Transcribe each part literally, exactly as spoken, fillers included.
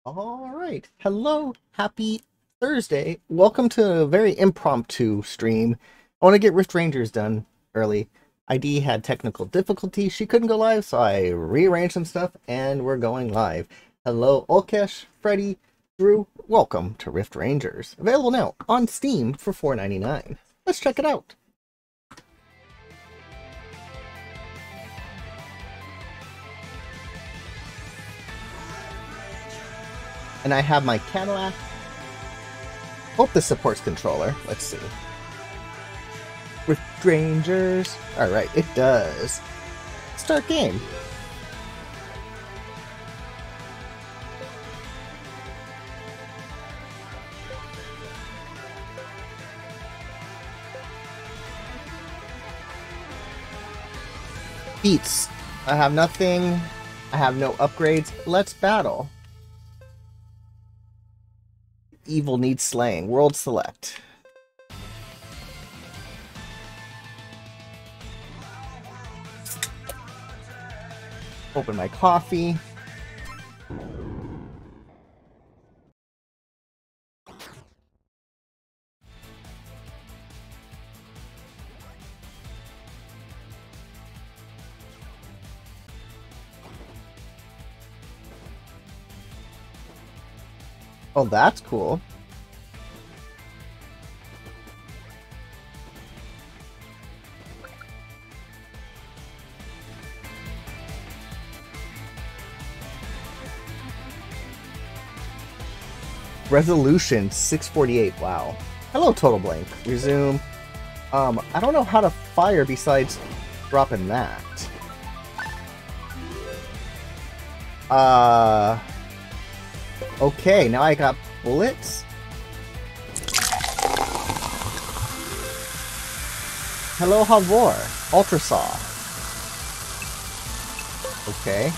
All right. Hello. Happy Thursday. Welcome to a very impromptu stream. I want to get Rift Rangers done early. I D had technical difficulty. She couldn't go live, so I rearranged some stuff and we're going live. Hello, Olkesh, Freddy, Drew. Welcome to Rift Rangers. Available now on Steam for four ninety-nine. Let's check it out. And I have my Cadillac. Hope this supports controller. Let's see. Rift Rangers. Alright, it does. Start game. Beats. I have nothing. I have no upgrades. Let's battle. Evil needs slaying. World select. Open my coffee. Oh, that's cool. Resolution six forty-eight. Wow. Hello, Total Blank. Resume. Um, I don't know how to fire besides dropping that. Uh. Okay, now I got bullets. Hello, Havor. Ultra Saw. Okay.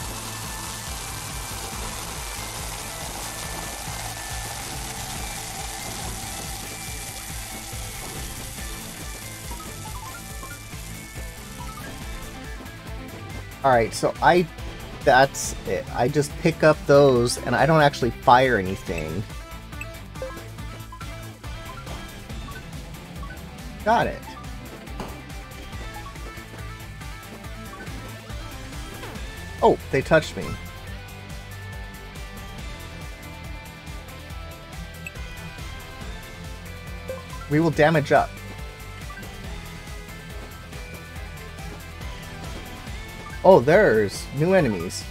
Alright, so I... That's it. I just pick up those, and I don't actually fire anything. Got it. Oh, they touched me. We will damage up. Oh, there's new enemies.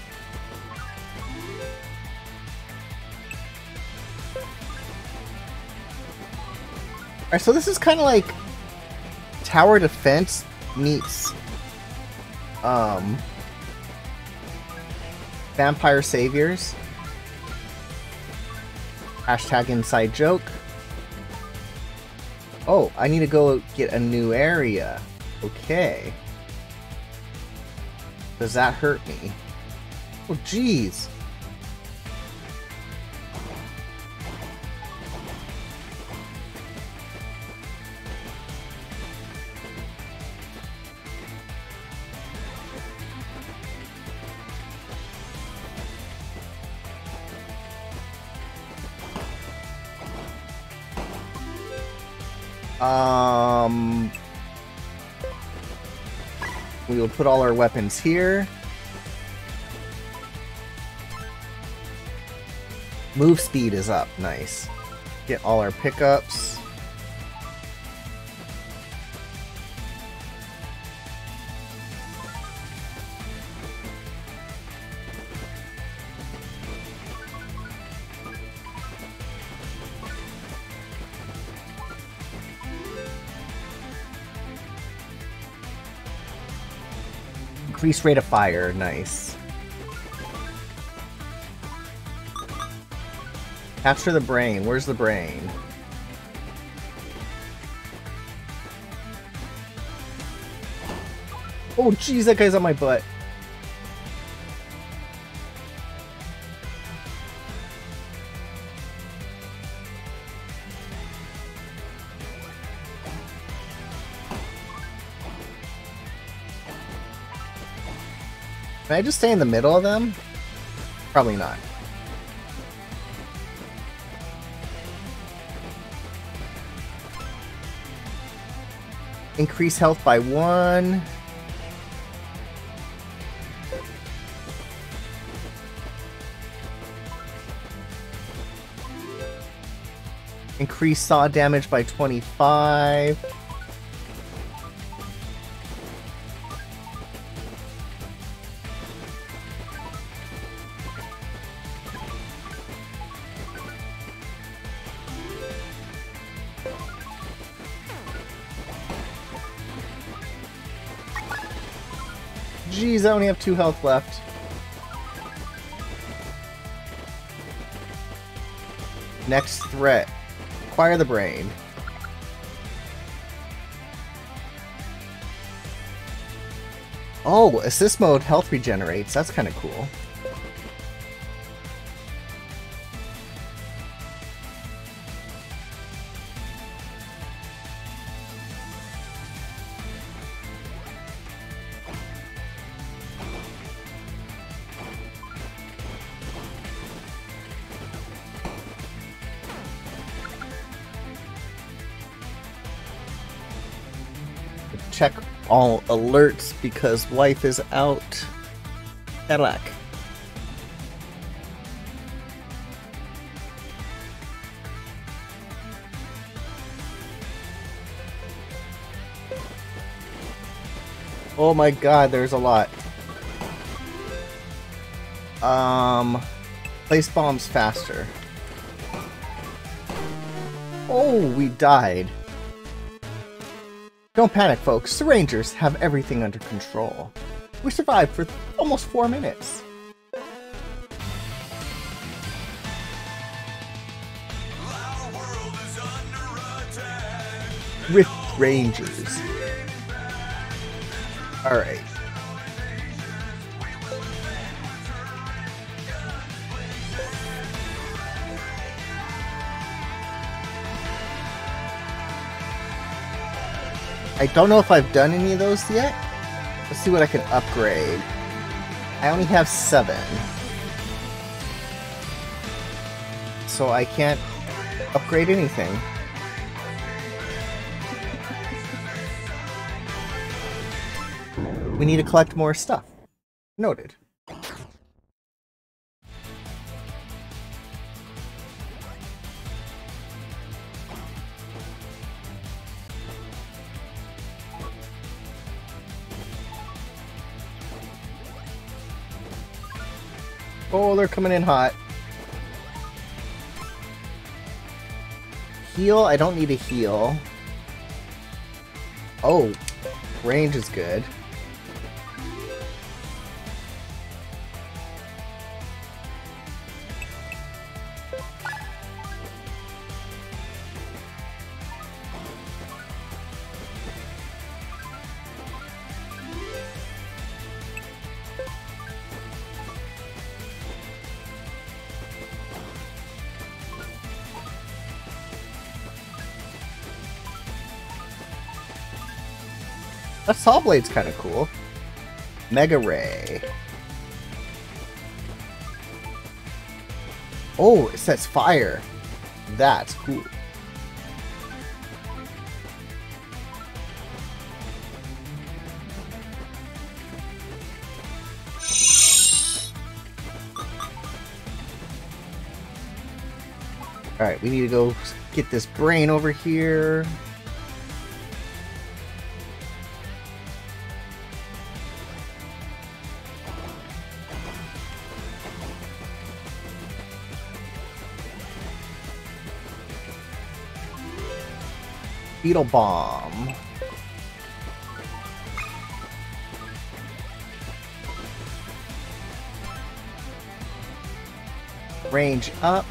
Alright, so this is kind of like Tower Defense meets um, Vampire Saviors. Hashtag inside joke. Oh, I need to go get a new area. Okay. Does that hurt me? Oh, jeez. Um... We will put all our weapons here. Move speed is up. Nice. Get all our pickups. Increased rate of fire, nice. Capture the brain, where's the brain? Oh jeez, that guy's on my butt. Can I just stay in the middle of them? Probably not. Increase health by one. Increase saw damage by twenty-five. Jeez, I only have two health left. Next threat. Acquire the brain. Oh, assist mode health regenerates. That's kind of cool. Check all alerts because wife is out. Cadillac. Oh my god, there's a lot. Um, place bombs faster. Oh, we died. Don't panic, folks. The Rangers have everything under control. We survived for almost four minutes. Rift Rangers. Alright. I don't know if I've done any of those yet. Let's see what I can upgrade. I only have seven. So I can't upgrade anything. We need to collect more stuff. Noted. Oh, they're coming in hot. Heal? I don't need a heal. Oh, range is good. That Saw Blade's kind of cool. Mega Ray. Oh, it says fire. That's cool. Alright, we need to go get this brain over here. Beetle Bomb. Range up.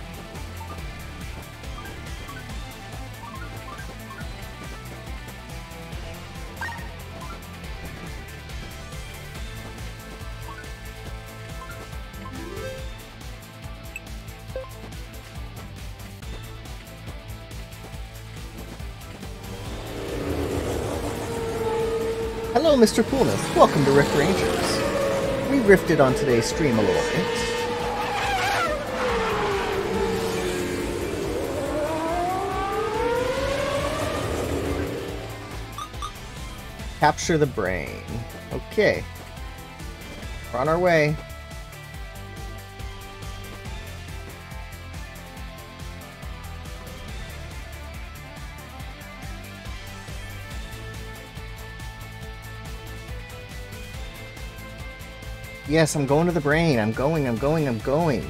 Hello, Mister Coolness. Welcome to Rift Rangers. We rifted on today's stream a little bit. Capture the brain. Okay. We're on our way. Yes, I'm going to the brain. I'm going, I'm going, I'm going.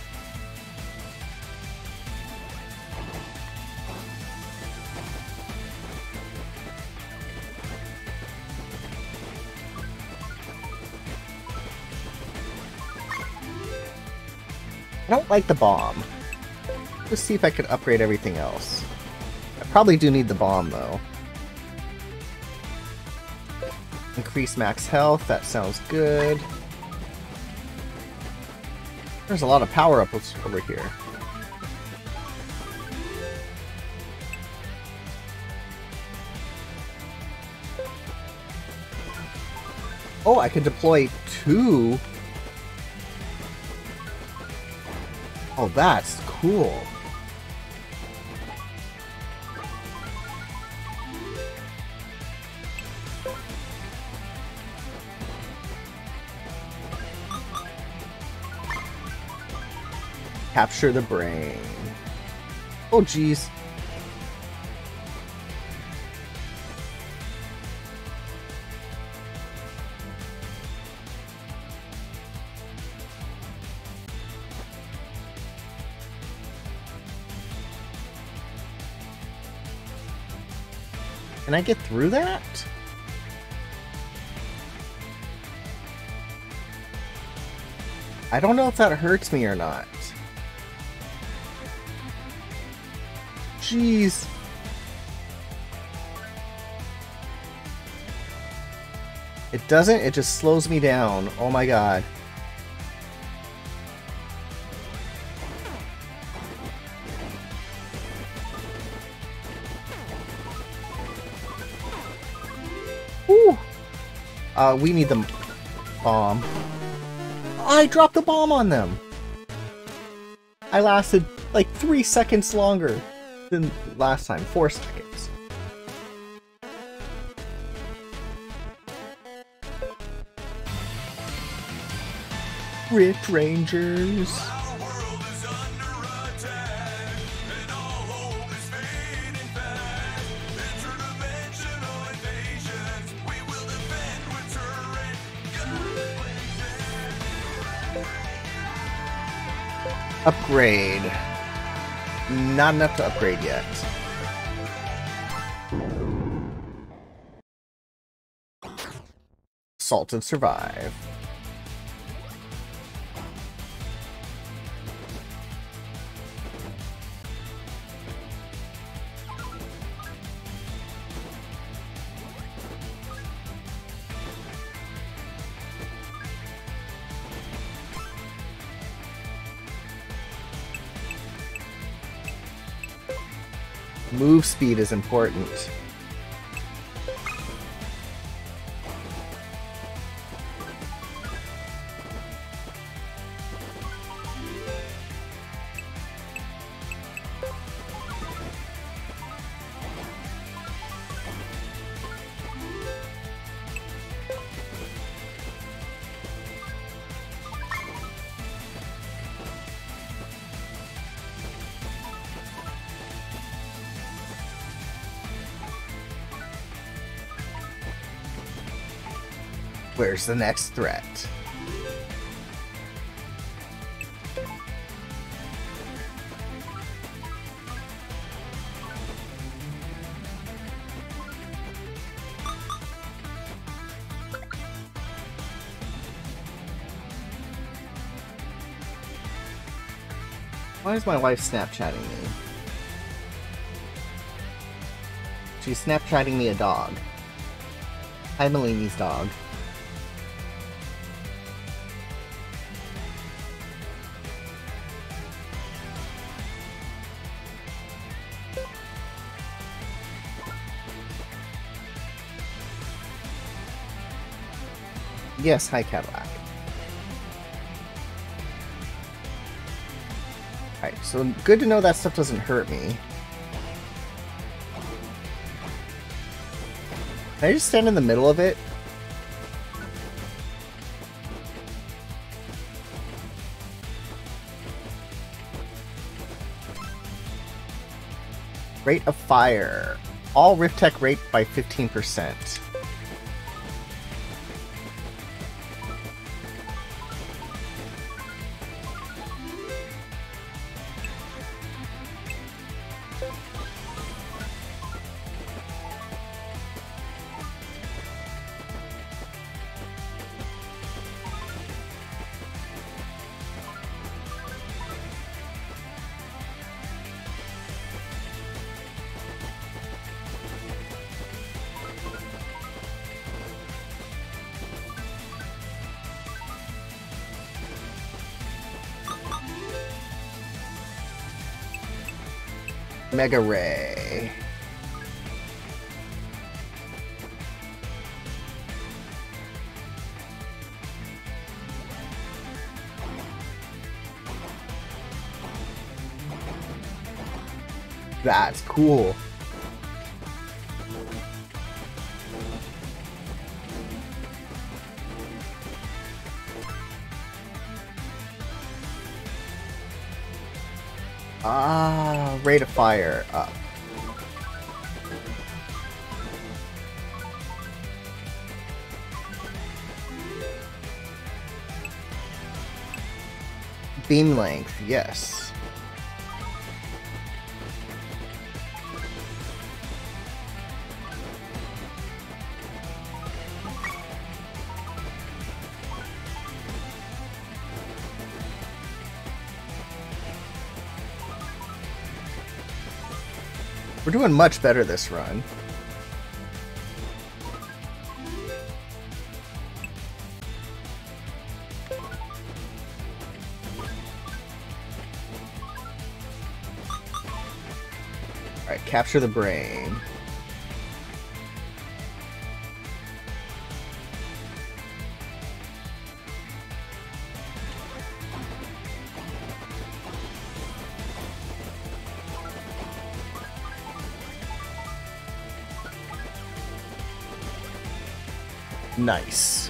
I don't like the bomb. Let's see if I could upgrade everything else. I probably do need the bomb, though. Increase max health. That sounds good. There's a lot of power-ups over here. Oh, I can deploy two. Oh, that's cool. Capture the brain. Oh, geez. Can I get through that? I don't know if that hurts me or not. Jeez. It doesn't, it just slows me down. Oh my god. Woo! Uh, we need the bomb. I dropped the bomb on them! I lasted like three seconds longer than last time. Four seconds. Rift Rangers. Upgrade. Not enough to upgrade yet. Assault and survive. Move speed is important. Where's the next threat? Why is my wife Snapchatting me? She's Snapchatting me a dog. Hi, Malini's dog. Yes, hi Cadillac. Alright, so good to know that stuff doesn't hurt me. Can I just stand in the middle of it? Rate of fire. All Rift Tech rate by fifteen percent. Mega Ray. That's cool. Ah, rate of fire up. Beam length, yes. We're doing much better this run. Alright, capture the brain. Nice.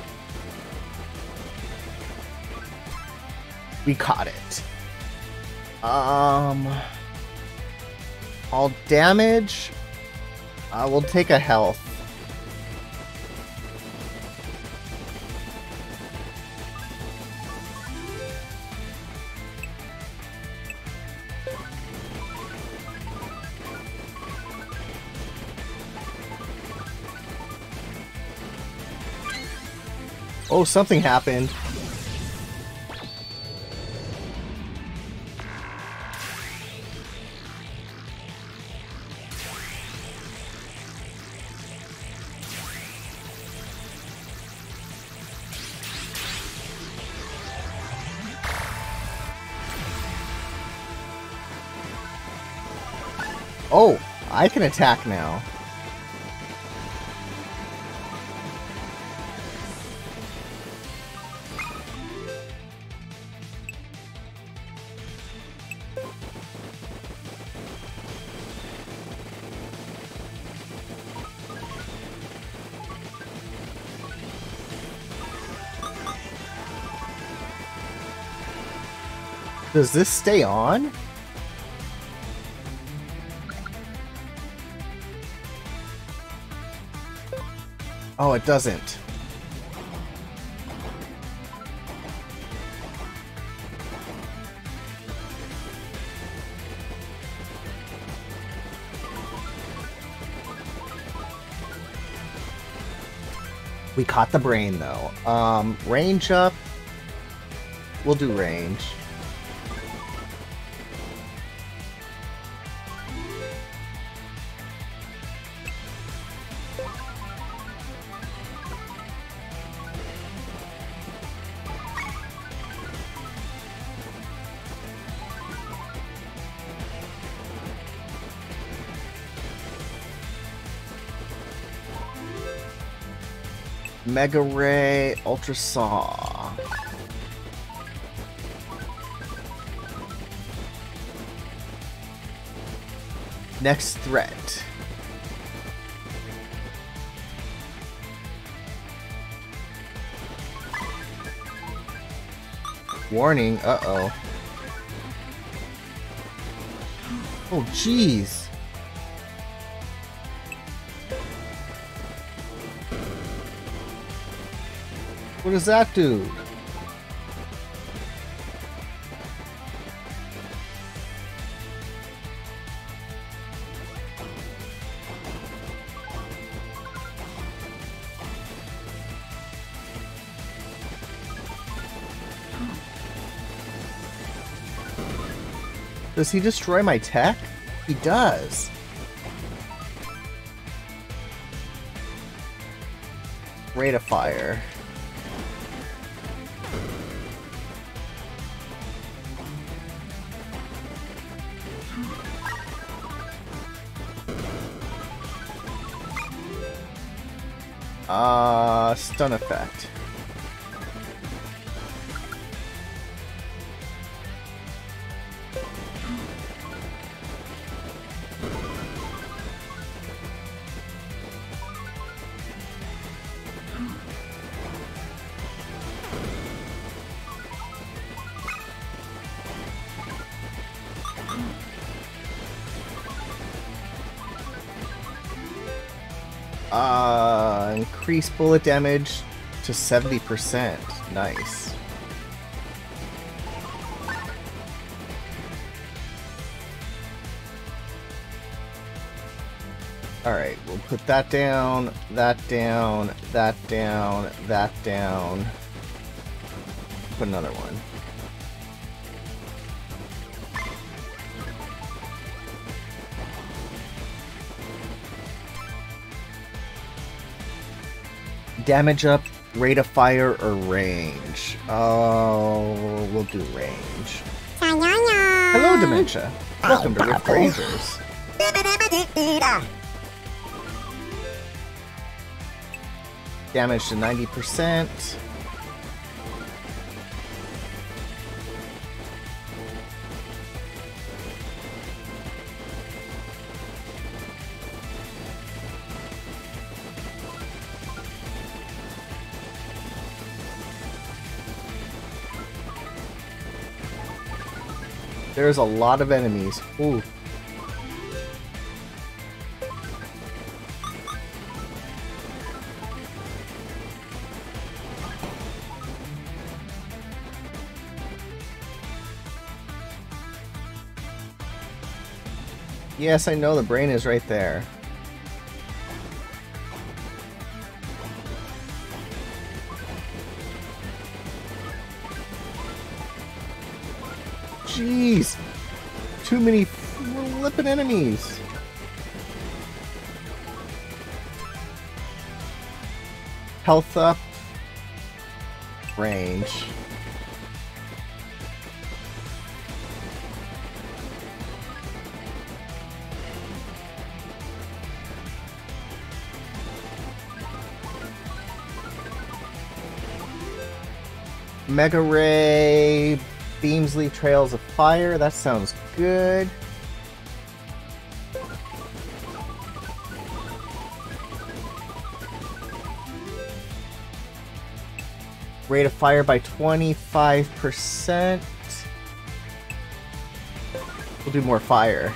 We caught it. Um, all damage. I uh, will take a health. Oh, something happened. Oh, I can attack now. Does this stay on? Oh, it doesn't. We caught the brain, though. Um, range up. We'll do range. Mega Ray, Ultra Saw. Next threat. Warning, uh-oh. Oh, jeez. What does that do? Does he destroy my tech? He does. Rate of fire. Uh, stun effect. Uh, increase bullet damage to seventy percent. Nice. Alright, we'll put that down, that down, that down, that down. Put another one. Damage up, rate of fire, or range? Oh, we'll do range. Hello, Dementia. Welcome to Rift Rangers. Damage to ninety percent. There's a lot of enemies. Ooh. Yes, I know the brain is right there. Jeez! Too many flippin' enemies! Health up. Range. Mega Ray, Beamsley Trails of Fire, that sounds good. Rate of fire by twenty-five percent. We'll do more fire.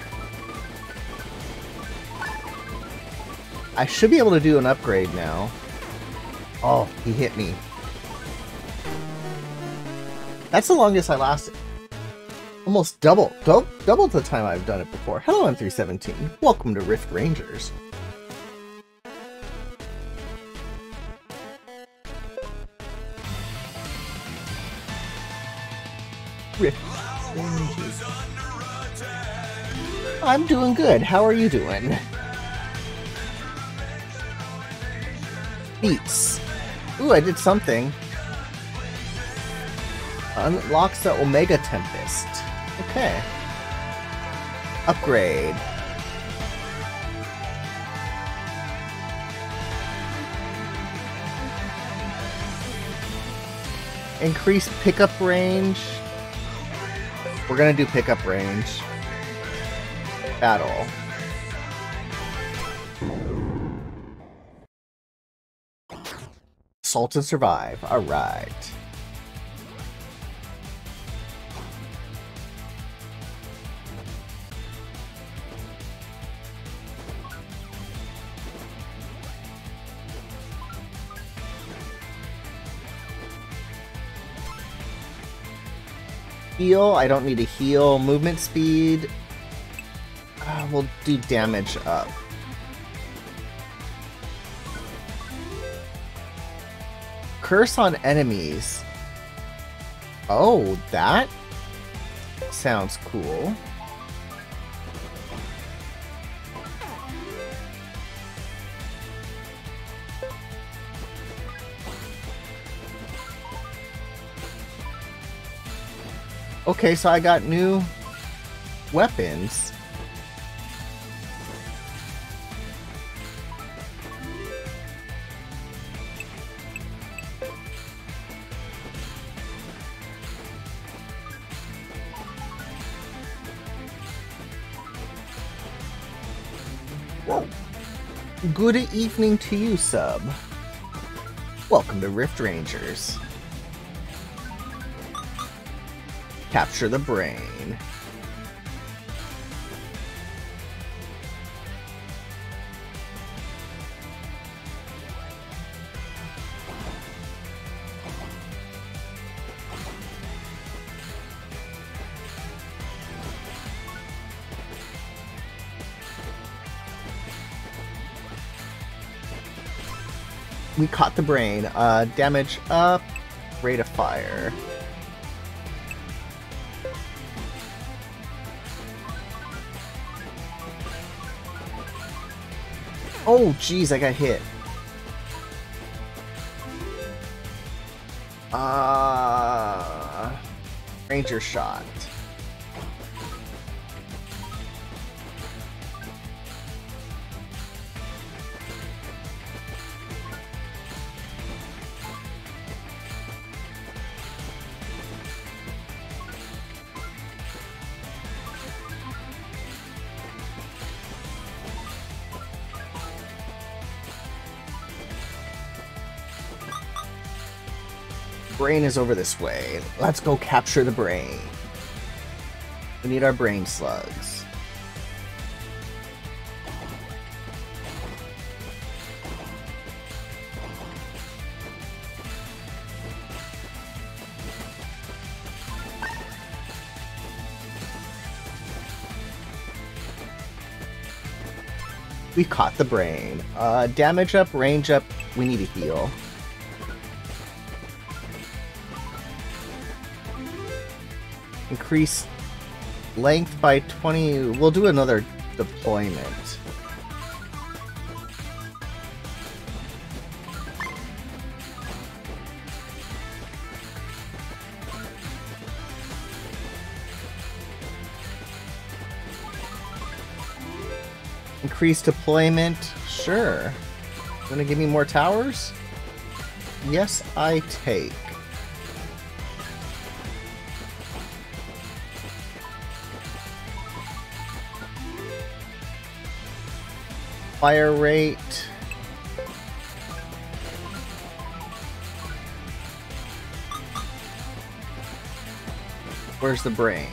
I should be able to do an upgrade now. Oh, he hit me. That's the longest I lasted. Almost double, double, double the time I've done it before. Hello, M three seventeen. Welcome to Rift Rangers. Rift Rangers. I'm doing good. How are you doing? Beats. Ooh, I did something. Unlocks the Omega Tempest. Okay. Upgrade. Increase pickup range. We're gonna do pickup range. Battle. Assault and survive. Alright. Heal, I don't need to heal. Movement speed, uh, we'll do damage up. Curse on enemies. Oh, that sounds cool. Okay, so I got new weapons. Whoa. Good evening to you, sub. Welcome to Rift Rangers. Capture the brain. We caught the brain. Uh, damage up, rate of fire. Oh, jeez, I got hit. Uh, Ranger shot. Brain is over this way. Let's go capture the brain. We need our brain slugs. We caught the brain. Uh, damage up, range up, we need to heal. Increase length by twenty. We'll do another deployment. Increase deployment. Sure. Gonna give me more towers? Yes, I take. Fire rate. Where's the brain?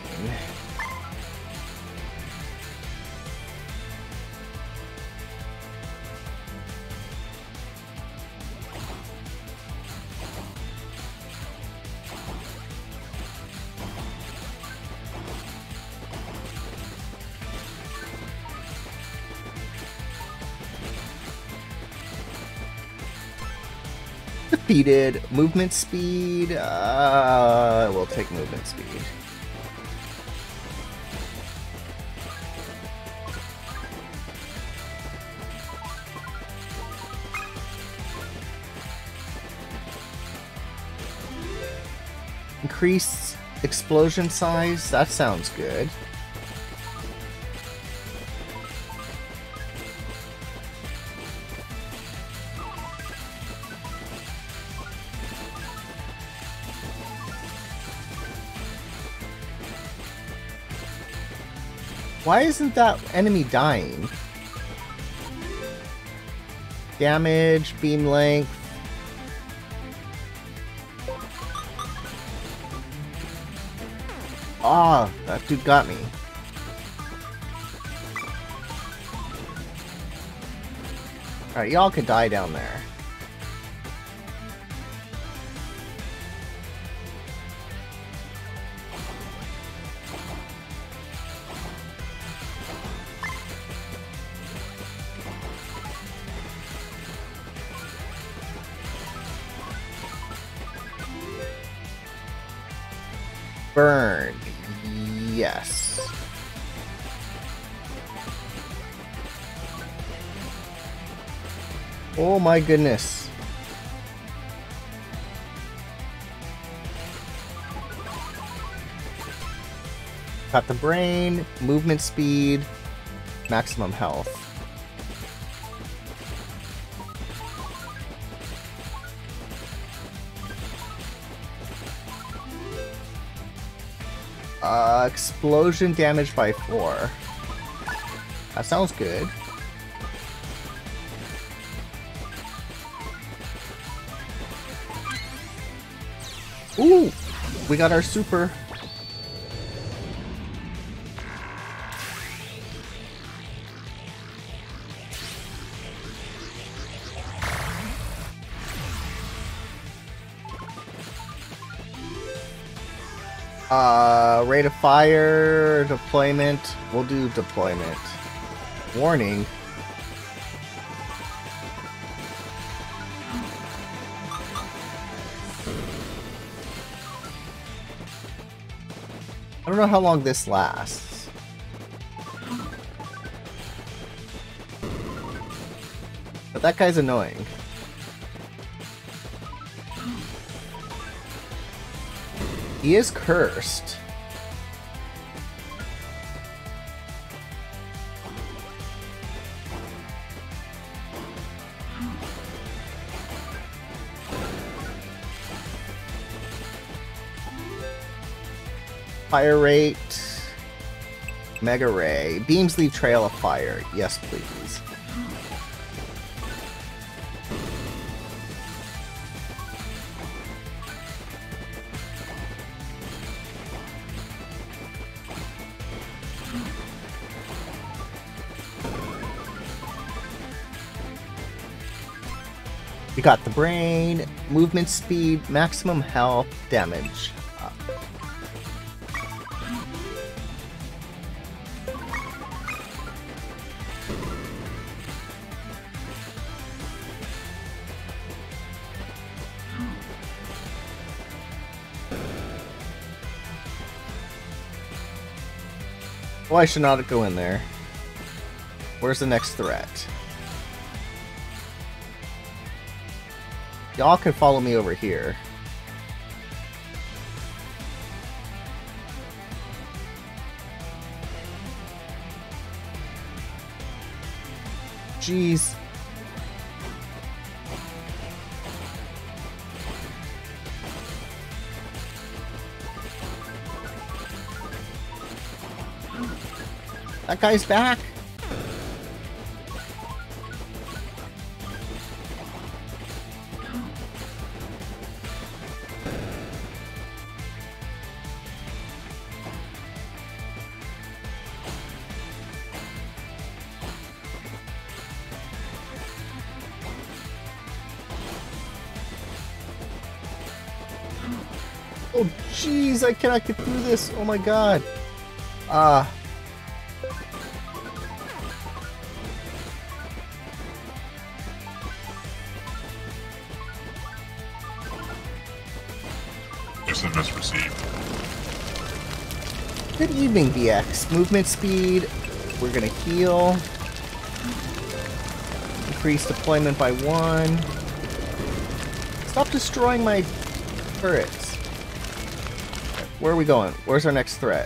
Defeated. Movement speed. Uh, we'll take movement speed. Increase explosion size. That sounds good. Why isn't that enemy dying? Damage, beam length. Ah, oh, that dude got me. Alright, y'all could die down there. Burn. Yes. Oh my goodness. Got the brain, movement speed, maximum health. Uh, explosion damage by four. That sounds good. Ooh! We got our super. Uh, rate of fire, deployment. We'll do deployment. Warning. I don't know how long this lasts. But that guy's annoying. He is cursed. Fire rate. Mega Ray. Beams leave trail of fire. Yes, please. We got the brain, movement speed, maximum health, damage. Uh, oh, I should not go in there. Where's the next threat? Y'all can follow me over here. Jeez. That guy's back. Oh, jeez, I cannot get through this. Oh my god. Ah. Uh, S M S received. Good evening, B X. Movement speed. We're gonna heal. Increase deployment by one. Stop destroying my turrets. Where are we going? Where's our next threat?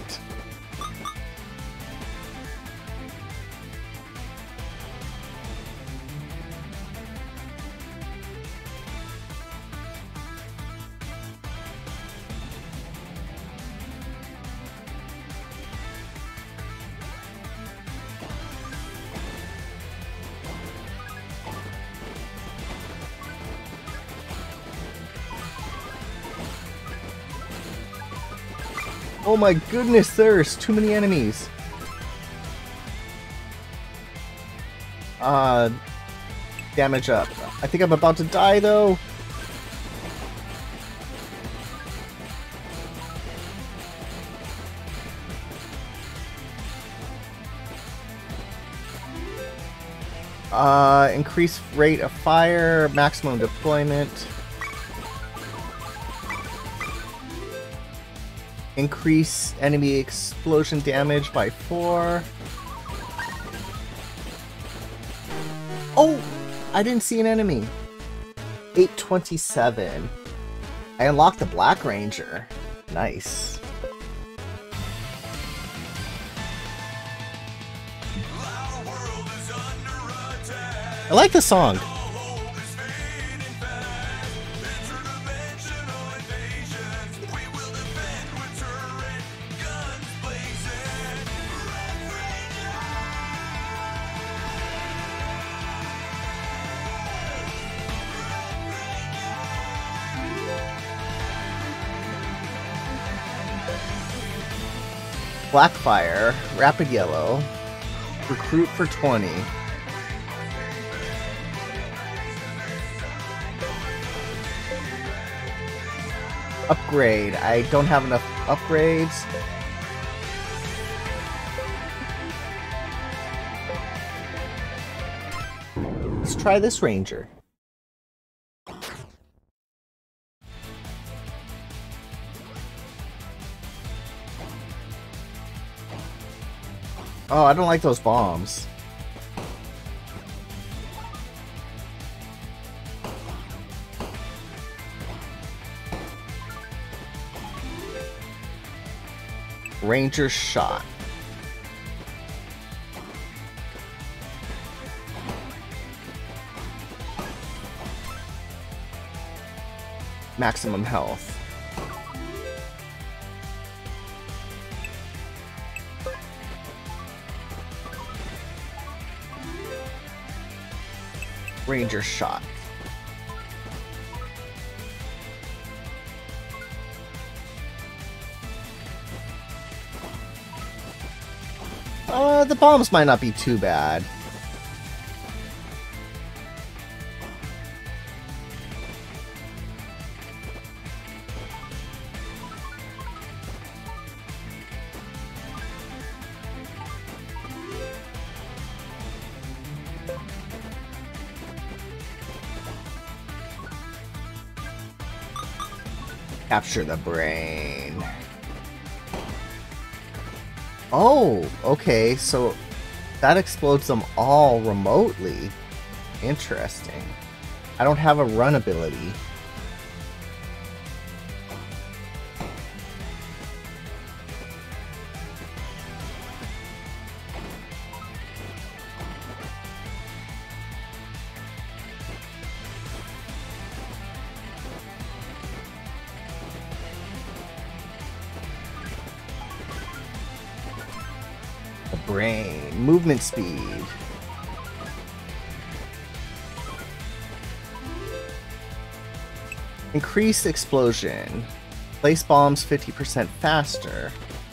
Oh my goodness, there's too many enemies. Uh, damage up. I think I'm about to die though. Uh, increase rate of fire, maximum deployment. Increase enemy explosion damage by four. Oh! I didn't see an enemy. eight twenty-seven. I unlocked the Black Ranger. Nice. I like the song. Blackfire, Rapid Yellow, Recruit for twenty. Upgrade. I don't have enough upgrades. Let's try this Ranger. Oh, I don't like those bombs. Ranger shot. Maximum health. Ranger shot. Uh, the bombs might not be too bad. Capture the brain. Oh, okay, so that explodes them all remotely. Interesting. I don't have a run ability. Brain. Movement speed. Increased explosion. Place bombs fifty percent faster.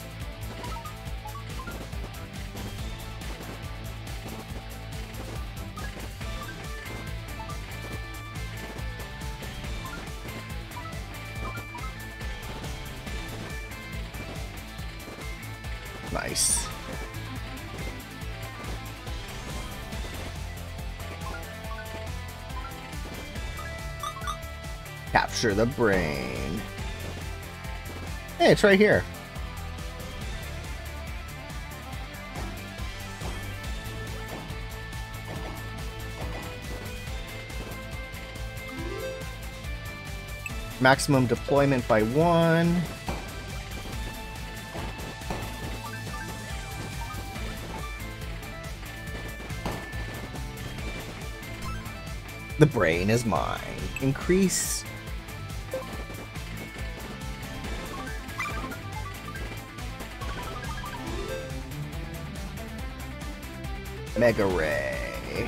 Nice. Capture the brain. Hey, it's right here. Maximum deployment by one. The brain is mine. Increase. Mega Ray.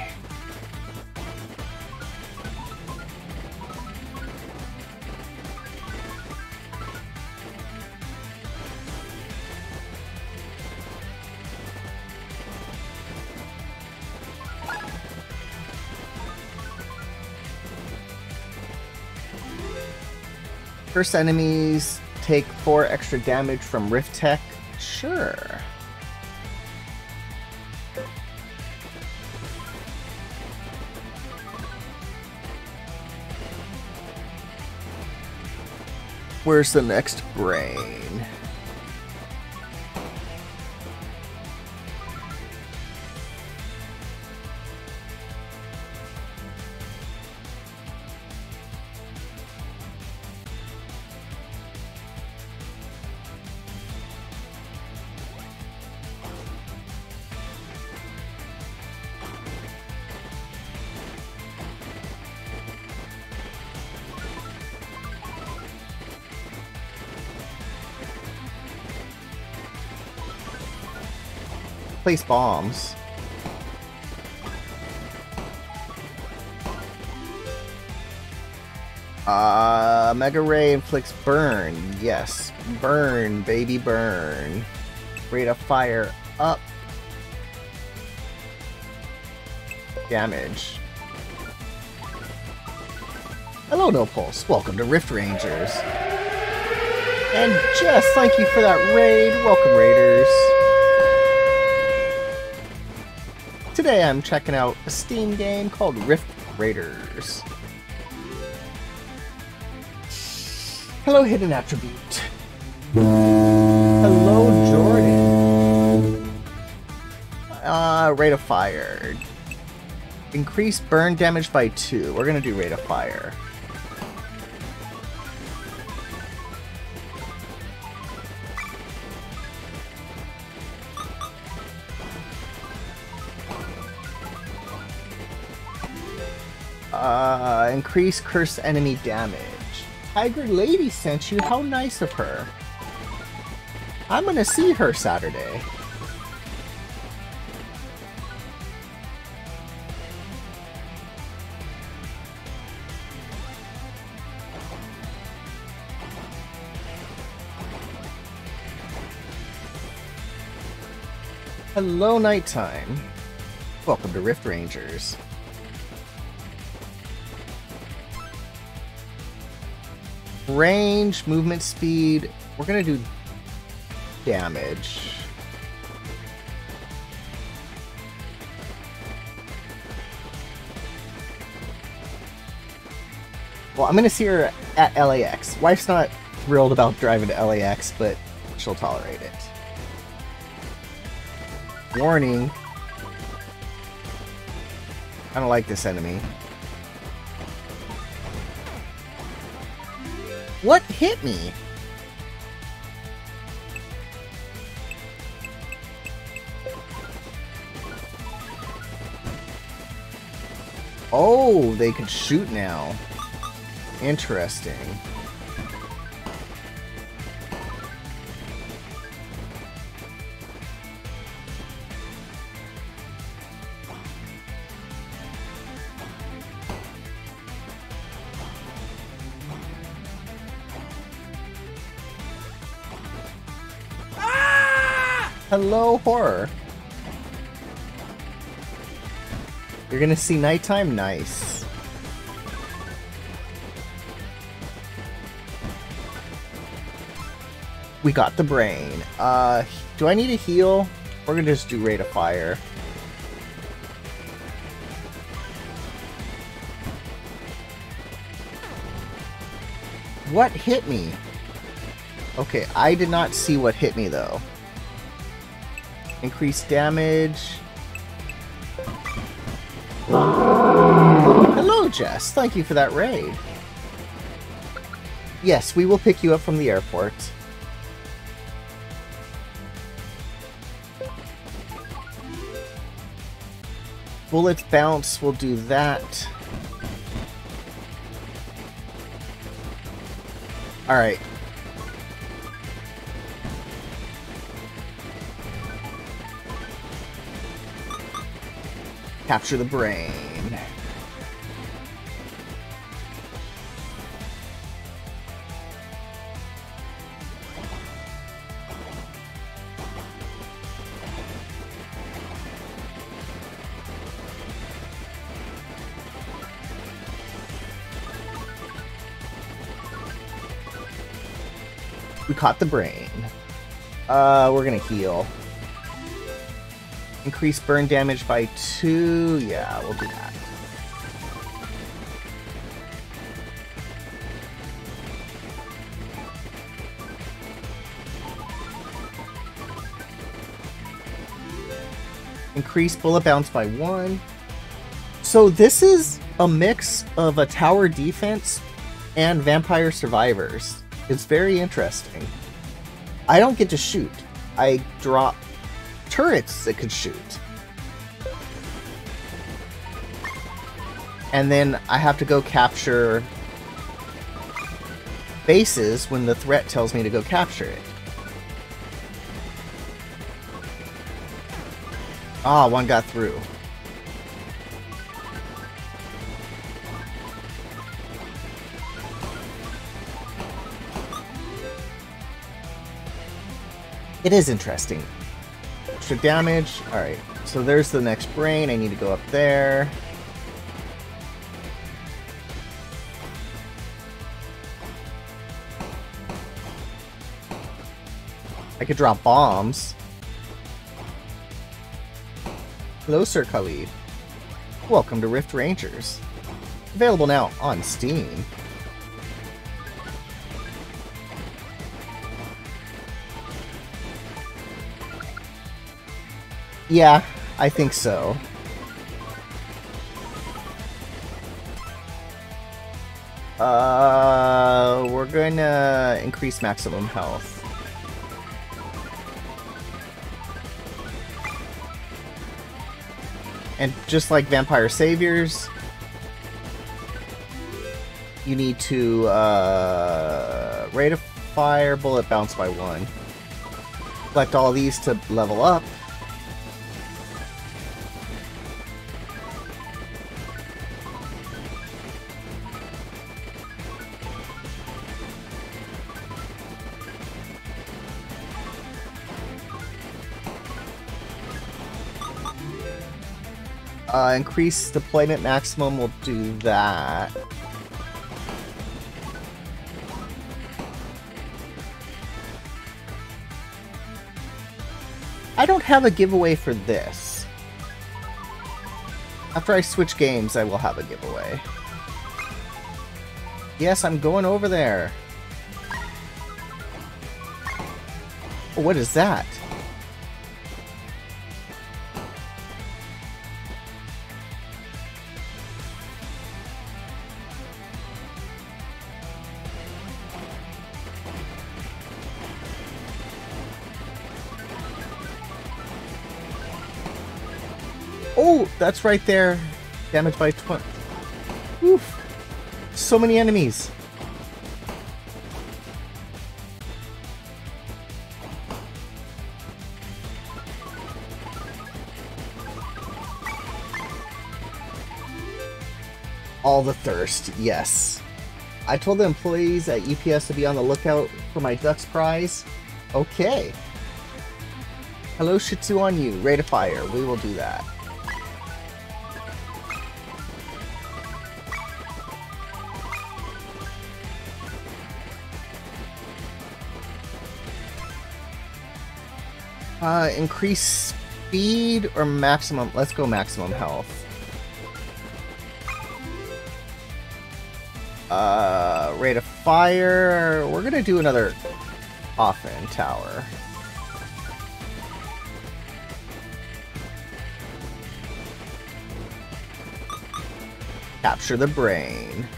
First enemies take four extra damage from Rift Tech. Sure. Where's the next brain? place bombs. Uh, Mega Ray inflicts burn. Yes. Burn, baby, burn. Rate of fire up. Damage. Hello, No Pulse. Welcome to Rift Rangers. And Jess, thank you for that raid. Welcome, Raiders. Today I'm checking out a Steam game called Rift Raiders. Hello, Hidden Attribute. Hello, Jordan. Uh, rate of fire. Increase burn damage by two. We're gonna do rate of fire. Uh, increase curse enemy damage. Tiger Lady sent you. How nice of her. I'm gonna see her Saturday. Hello, Nighttime. Welcome to Rift Rangers. Range, movement speed, we're gonna do damage. Well, I'm gonna see her at L A X. Wife's not thrilled about driving to L A X, but she'll tolerate it. Warning. I don't like this enemy. What hit me? Oh, they can shoot now. Interesting. Hello, horror. You're gonna see Nighttime? Nice. We got the brain. Uh, do I need a heal? We're gonna just do rate of fire. What hit me? Okay, I did not see what hit me though. Increased damage. Hello, Jess. Thank you for that raid. Yes, we will pick you up from the airport. Bullets bounce. We'll do that. Alright. Capture the brain. We caught the brain. Uh, we're gonna heal. Increase burn damage by two. Yeah, we'll do that. Increase bullet bounce by one. So this is a mix of a tower defense and vampire survivors. It's very interesting. I don't get to shoot. I drop turrets that could shoot. And then I have to go capture bases when the threat tells me to go capture it. Ah, one got through. It is interesting. Extra damage. Alright, so there's the next brain. I need to go up there. I could drop bombs. Hello, Sir Khalid. Welcome to Rift Rangers. Available now on Steam. Yeah, I think so. Uh, we're gonna increase maximum health. And just like Vampire Saviors, you need to uh, rate of fire, bullet bounce by one. Collect all these to level up. Uh, increase deployment maximum, we'll do that. I don't have a giveaway for this. After I switch games, I will have a giveaway. Yes, I'm going over there. Oh, what is that? Oh, that's right there. Damage by twenty. Oof. So many enemies. All the thirst, yes. I told the employees at U P S to be on the lookout for my Dux prize. Okay. Hello, Shih Tzu on you. Rate of fire. We will do that. Uh, increase speed or maximum? Let's go maximum health. Uh, rate of fire. We're gonna do another Coffin Tower. Capture the brain.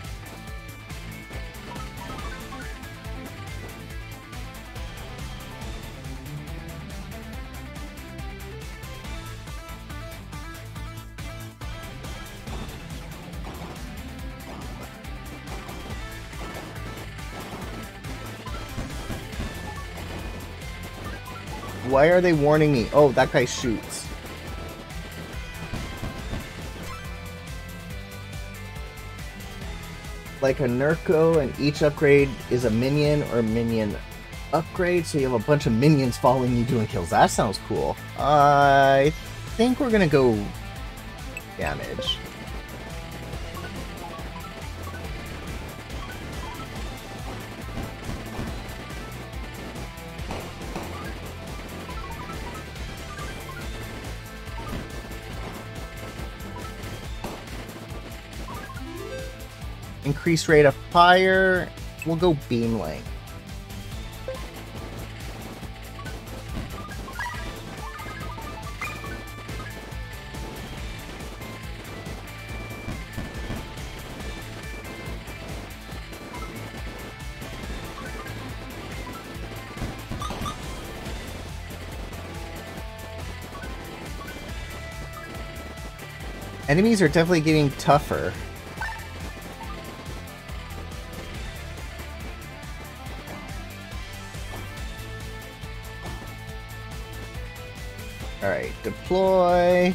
Why are they warning me? Oh, that guy shoots. Like a Nurko, and each upgrade is a minion or minion upgrade, so you have a bunch of minions following you doing kills. That sounds cool. Uh, I think we're gonna go damage. Increase rate of fire. We'll go beam length. Enemies are definitely getting tougher. Alright, deploy.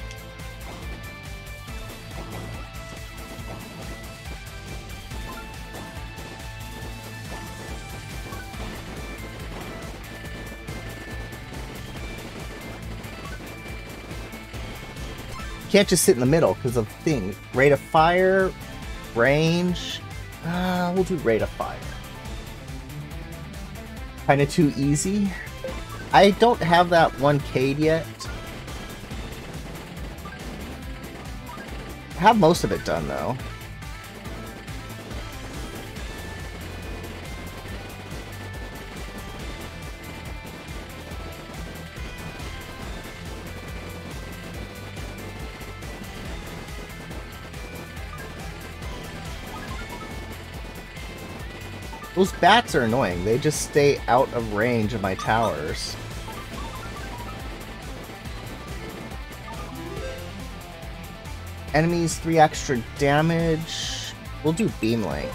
Can't just sit in the middle because of thing. Rate of fire, range. Uh, we'll do rate of fire. Kind of too easy. I don't have that one Cade yet. I have most of it done though. Those bats are annoying. They just stay out of range of my towers. Enemies, three extra damage. We'll do beam length.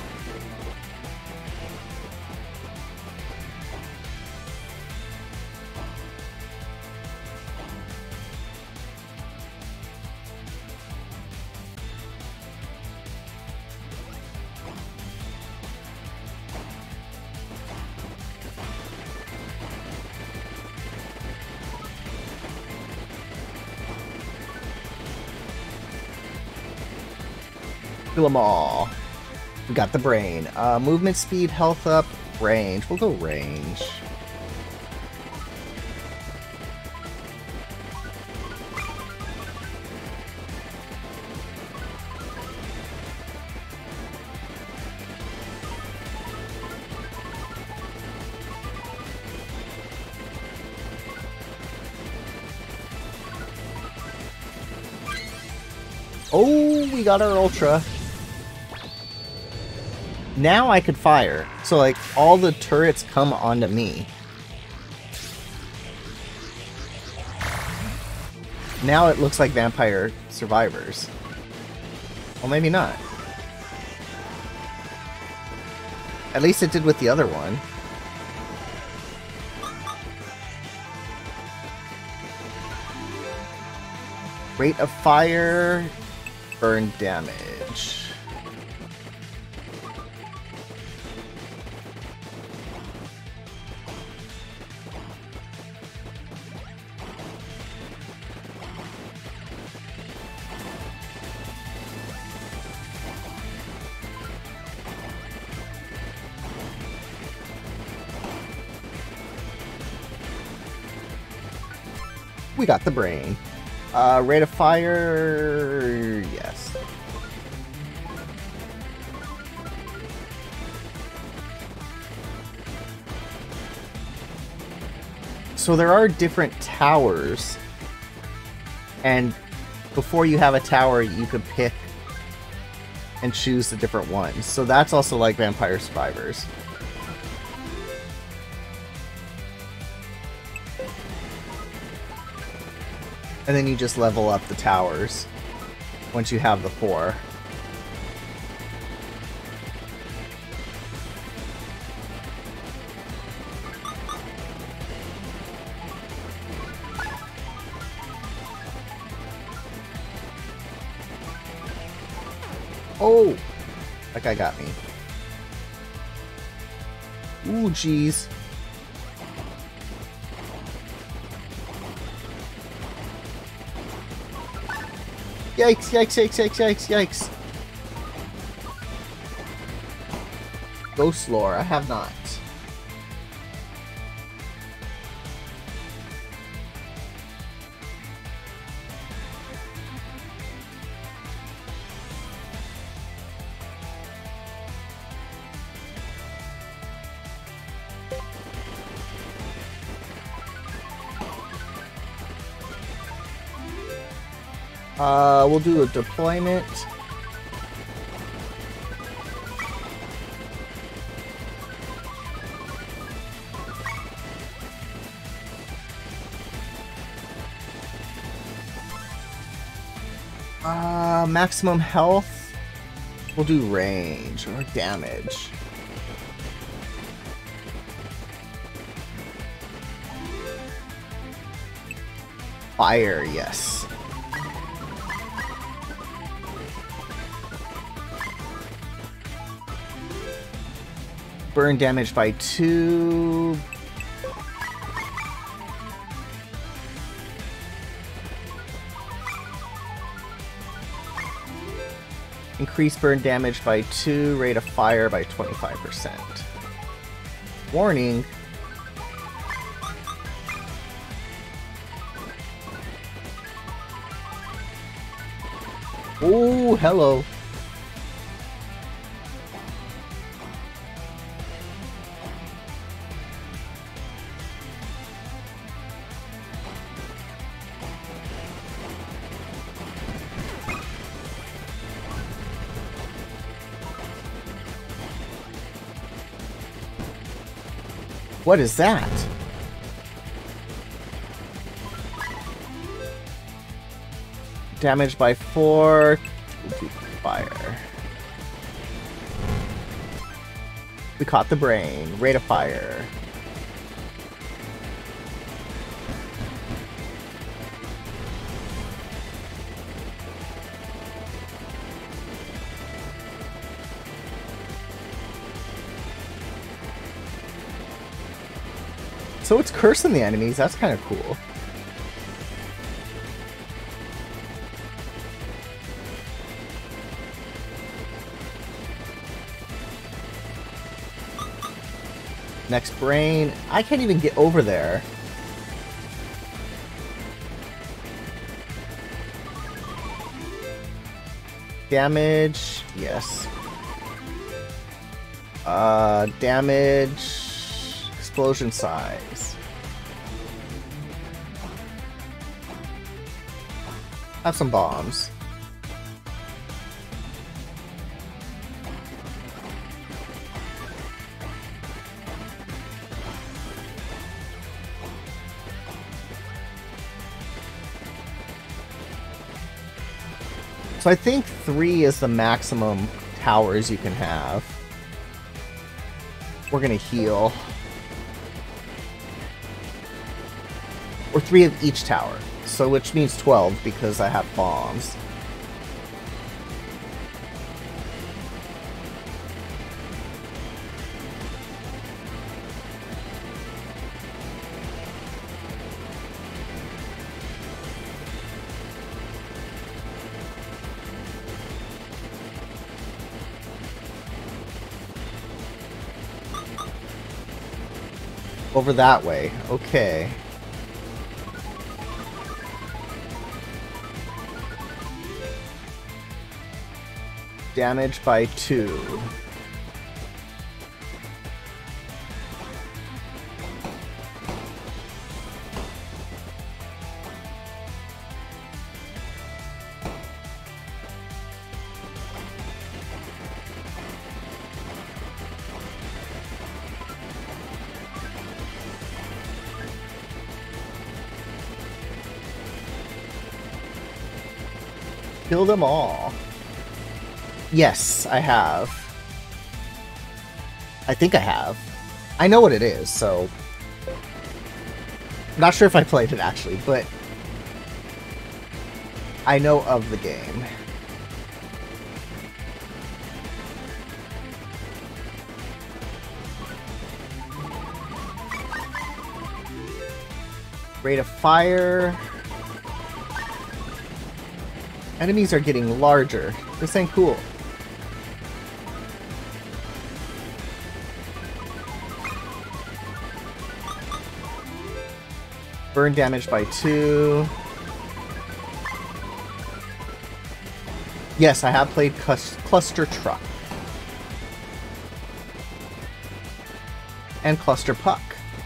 Kill them all. We got the brain. Uh, movement speed, health up, range. We'll go range. Oh, we got our ultra. Now I could fire. So, like, all the turrets come onto me. Now it looks like Vampire Survivors. Well, maybe not. At least it did with the other one. Rate of fire, burn damage. We got the brain. Uh, rate of fire... yes. So there are different towers. And before you have a tower, you could pick and choose the different ones. So that's also like Vampire Survivors. And then you just level up the towers once you have the four. Oh! That guy got me. Ooh, jeez. Yikes, yikes, yikes, yikes, yikes, yikes. Ghost lore, I have not. Uh, we'll do a deployment. Uh, maximum health. We'll do range or damage. Fire, yes. Burn damage by two. Increase burn damage by two, rate of fire by twenty-five percent. Warning. Oh, hello. What is that? Damage by four. Fire. We caught the brain. Rate of fire. So it's cursing the enemies. That's kind of cool. Next brain. I can't even get over there. Damage. Yes. Uh, damage. Explosion size. Have some bombs. So I think three is the maximum towers you can have. We're gonna heal. Or three of each tower. So which means twelve because I have bombs. Over that way. Okay. Damage by two. Kill them all. Yes, I have. I think I have. I know what it is, so... I'm not sure if I played it, actually, but... I know of the game. Rate of fire... Enemies are getting larger. This ain't cool. Burn damage by two. Yes, I have played Cluster Truck. And Cluster Puck.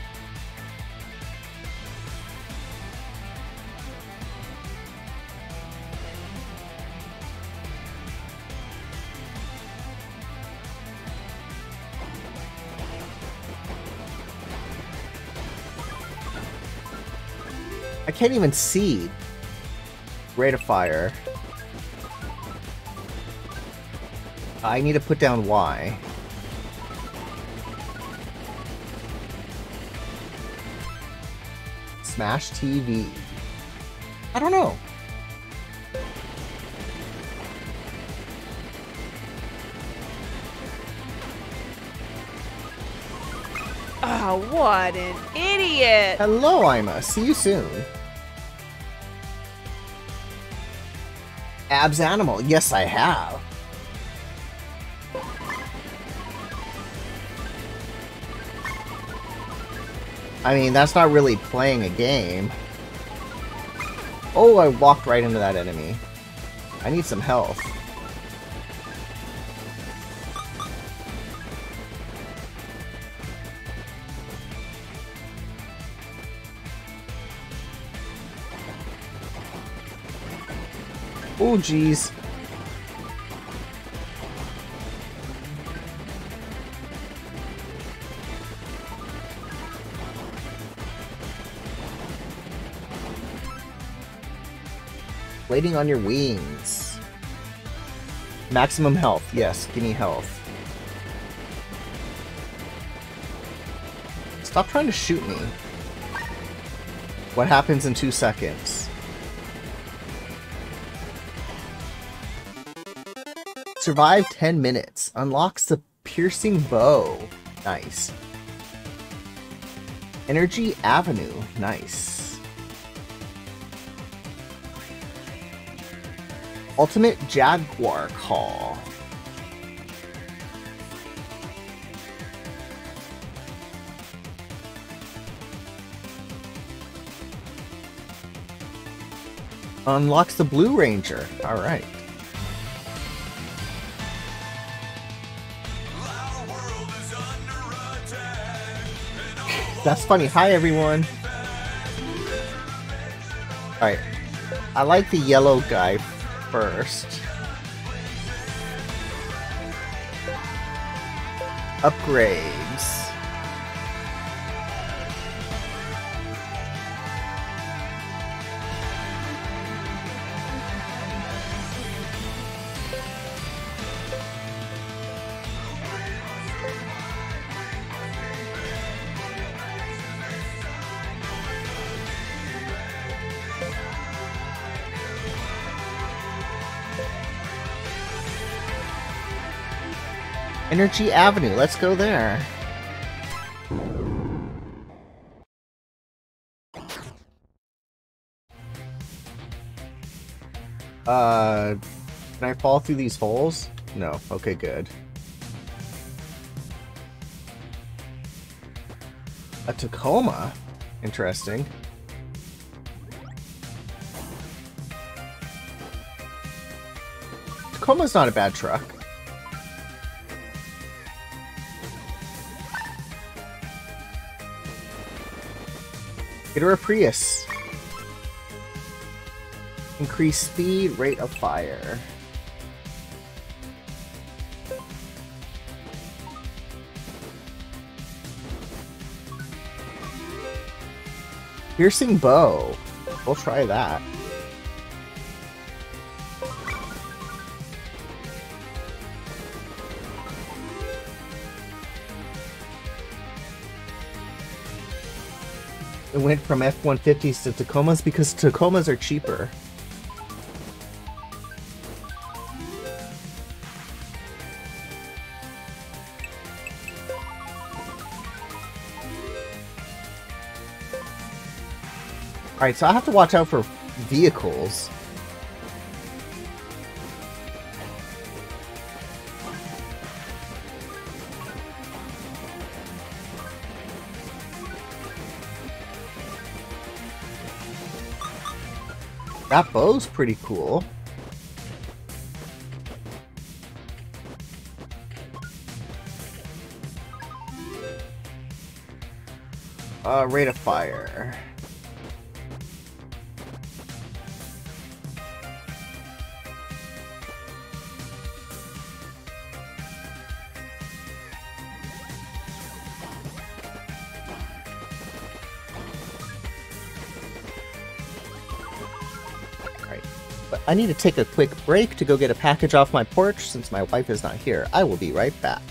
I can't even see. Rate of fire. I need to put down Y. Smash T V. I don't know. Oh, what an idiot! Hello, Ima. See you soon. Abs Animal. Yes, I have. I mean, that's not really playing a game. Oh, I walked right into that enemy. I need some health. Oh, jeez. Waiting on your wings. Maximum health. Yes, give me health. Stop trying to shoot me. What happens in two seconds? Survive ten minutes. Unlocks the piercing bow. Nice. Energy Avenue. Nice. Ultimate Jaguar Call. Unlocks the Blue Ranger. Alright. That's funny. Hi, everyone. Alright. I like the yellow guy first. Upgrades. Energy Avenue, let's go there. Uh, can I fall through these holes? No. Okay, good. A Tacoma? Interesting. Tacoma's not a bad truck. Get her a Prius. Increase speed, rate of fire. Piercing bow. We'll try that. It went from F one fifties to Tacomas because Tacomas are cheaper. Alright, so I have to watch out for vehicles. That bow's pretty cool. Uh, rate of fire. I need to take a quick break to go get a package off my porch since my wife is not here. I will be right back.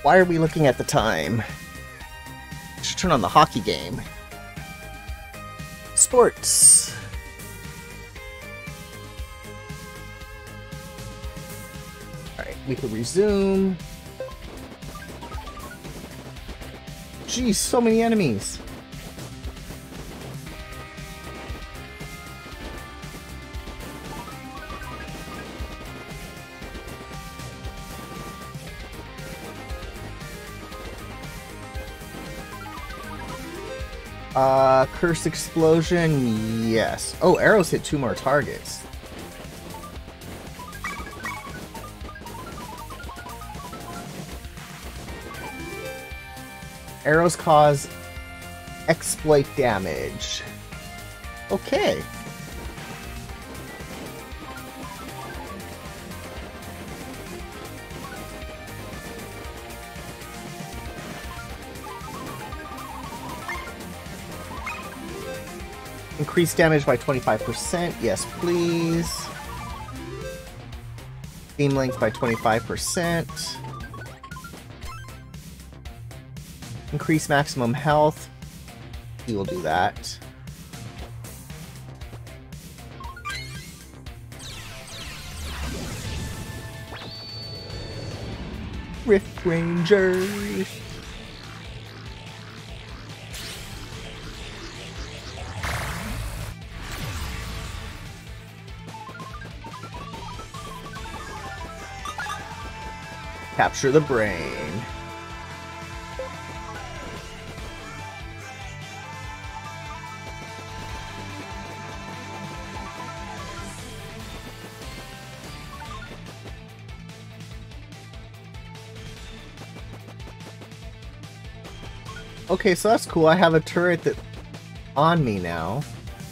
Why are we looking at the time? Should turn on the hockey game. Sports. Alright, we can resume. Jeez, so many enemies. Uh, Curse Explosion, yes. Oh, arrows hit two more targets. Arrows cause exploit damage. Okay. Increase damage by twenty-five percent. Yes, please. Beam length by twenty-five percent. Increase maximum health. We will do that. Rift Rangers. Capture the brain. Okay, so that's cool. I have a turret that on me now.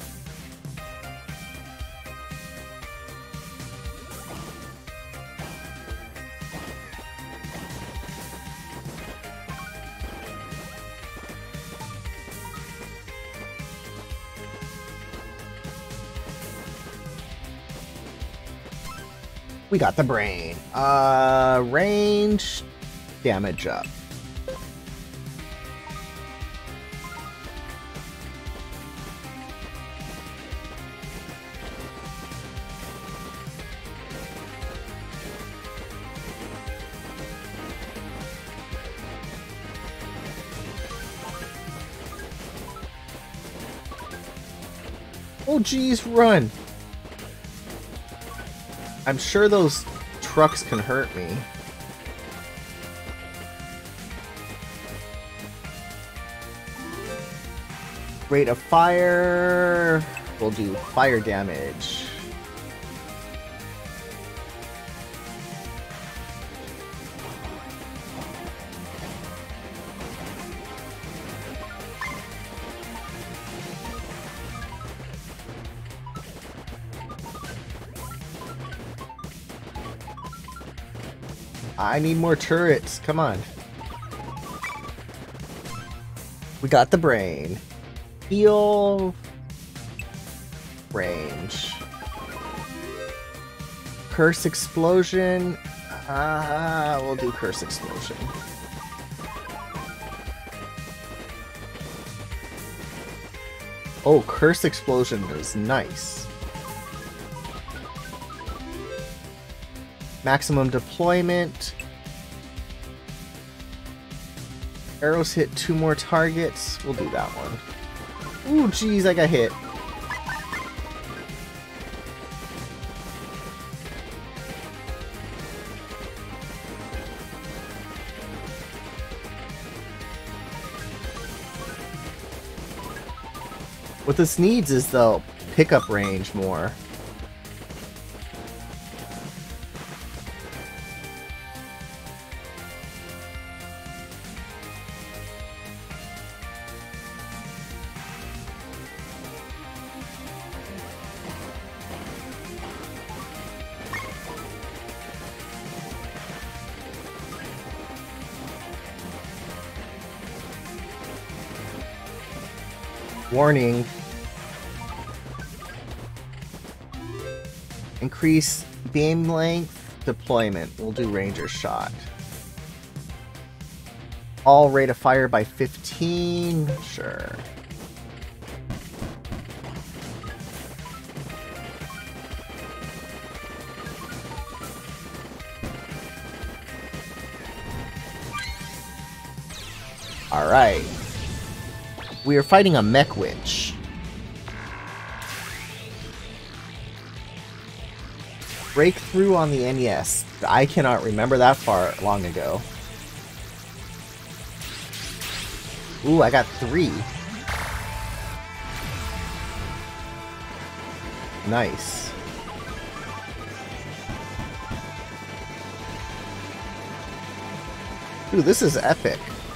We got the brain. Uh, range, damage up. Oh geez, run! I'm sure those trucks can hurt me. Rate of fire. We'll do fire damage. I need more turrets. Come on. We got the brain. Heal. Range. Curse Explosion. Ah, uh, we'll do Curse Explosion. Oh, Curse Explosion is nice. Maximum deployment. Arrows hit two more targets. We'll do that one. Ooh, geez, I got hit. What this needs is the pickup range more. Warning. Increase beam length deployment. We'll do Ranger Shot. All rate of fire by fifteen. Sure. Alright. We are fighting a mech witch. Breakthrough on the N E S. I cannot remember that far long ago. Ooh, I got three. Nice. Ooh, this is epic.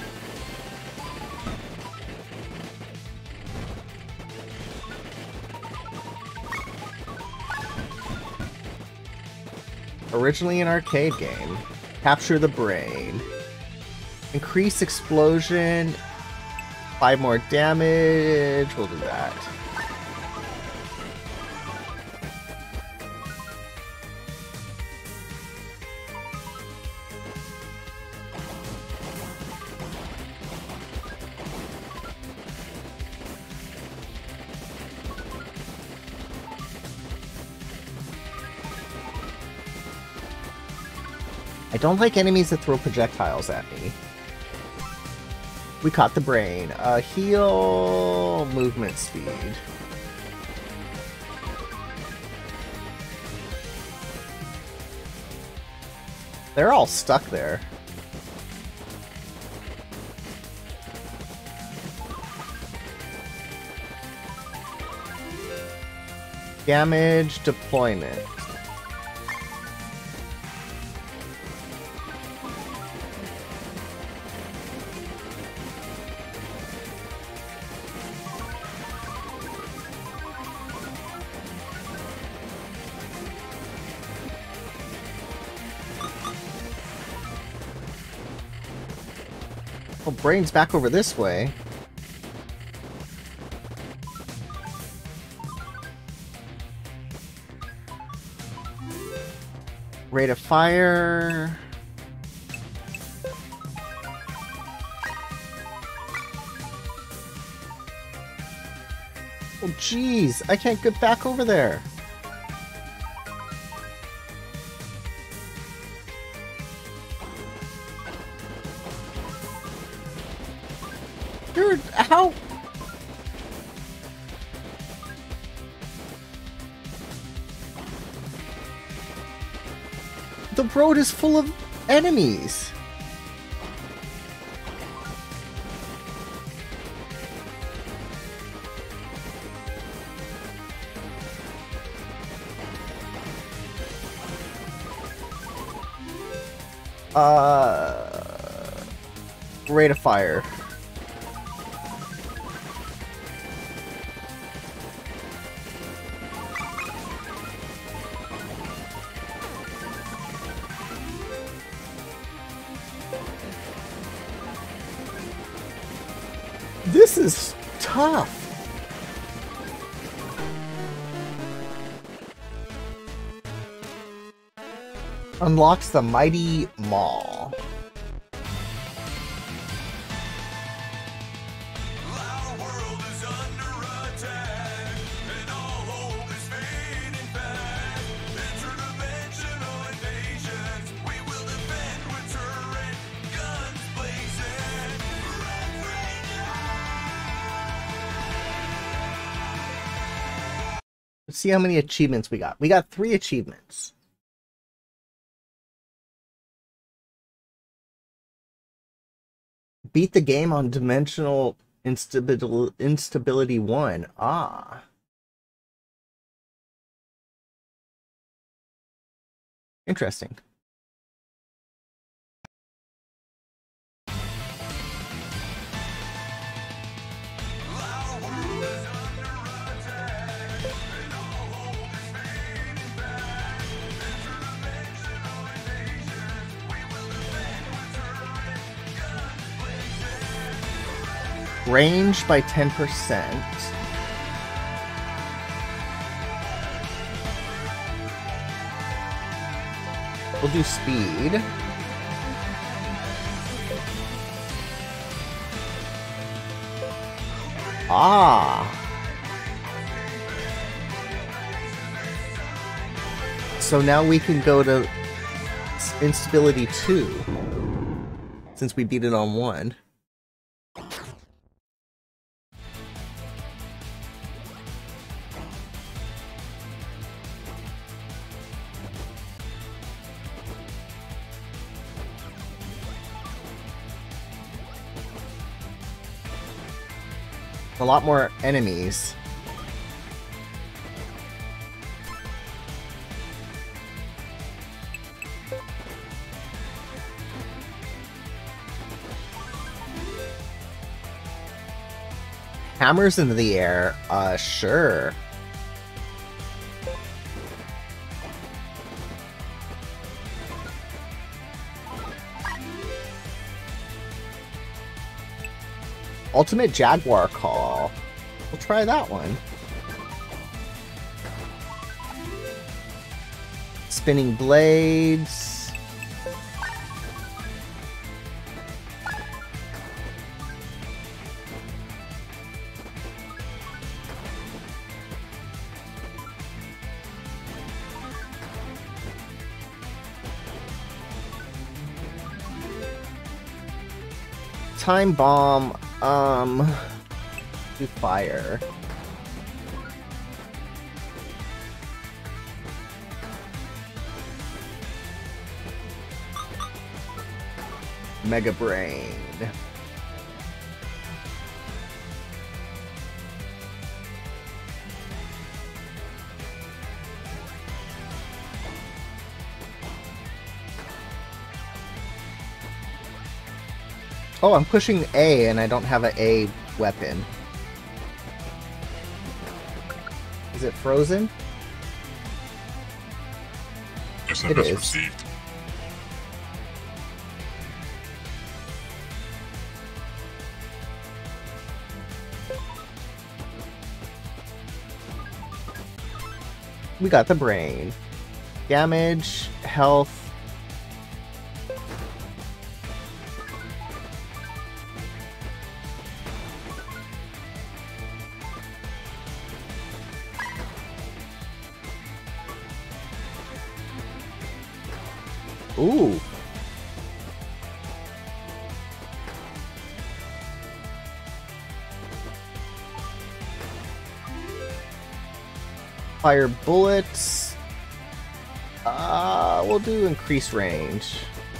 Originally an arcade game. Capture the brain. Increase explosion. Five more damage. We'll do that. I don't like enemies that throw projectiles at me. We caught the brain. Uh, heal movement speed. They're all stuck there. Damage deployment. Well, brain's back over this way. Rate of fire. Oh, jeez, I can't get back over there. Dude, how? The road is full of enemies. Uh, rate of fire. This is tough. Unlocks the Mighty Maul. Let's see how many achievements we got. We got three achievements. Beat the game on Dimensional Instabil Instability one. Ah. Interesting. Range by ten percent. We'll do speed. Ah. So now we can go to instability two, since we beat it on one. A lot more enemies. Hammers into the air? Uh, sure. Ultimate Jaguar Call. We'll try that one. Spinning Blades. Time Bomb. Um, do fire. Mega Brain. Oh, I'm pushing A and I don't have an A weapon. Is it frozen? S It M S is. received. We got the brain. Damage, health. Ooh. Fire bullets. Uh, we'll do increase range.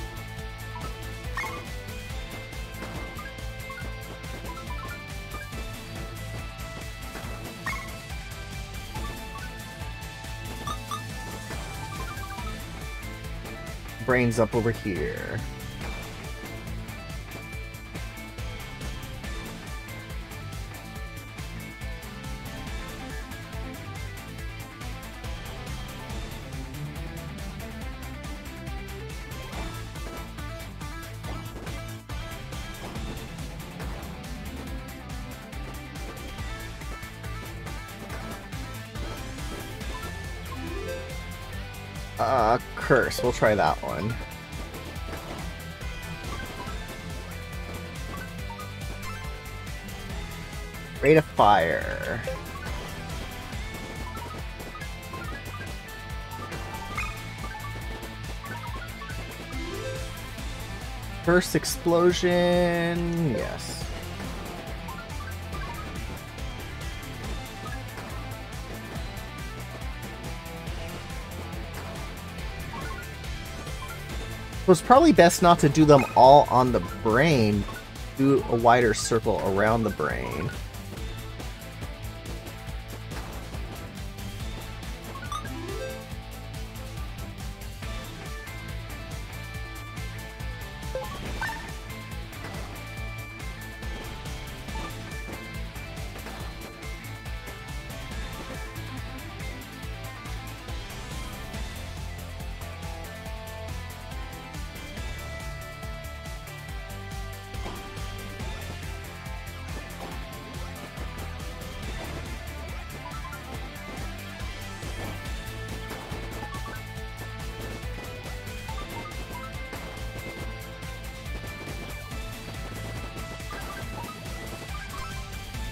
Brains up over here. Uh, curse. We'll try that one. Rate of fire. First explosion. Yes. So it's probably best not to do them all on the brain. Do a wider circle around the brain.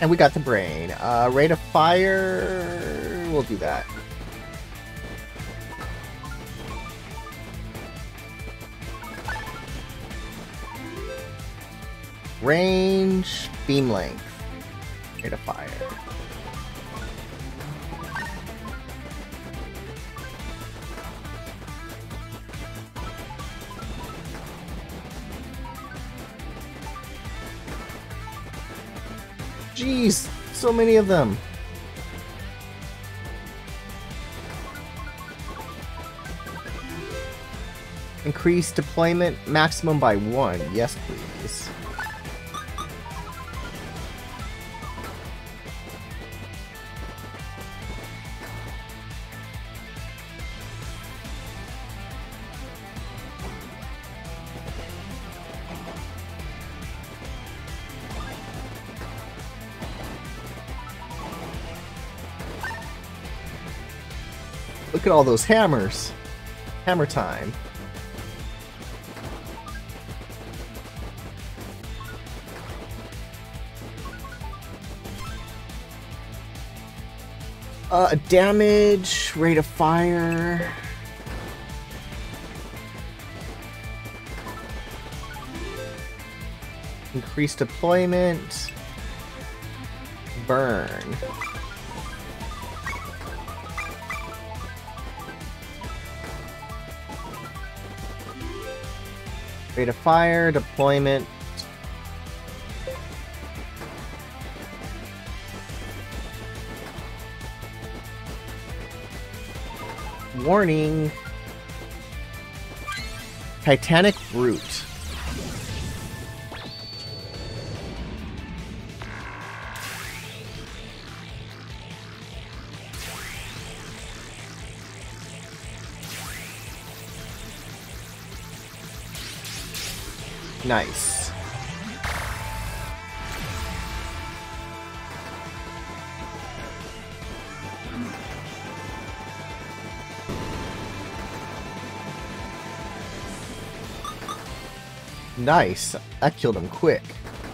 And we got the brain. Uh, rate of fire... We'll do that. Range, beam length. Rate of fire. Jeez, so many of them. Increase deployment maximum by one. Yes, please. Look at all those hammers. Hammer time. Uh, damage, rate of fire. Increased deployment. Burn. Rate of fire, deployment. Warning. Titanic Brute. Nice. Nice. That killed him quick.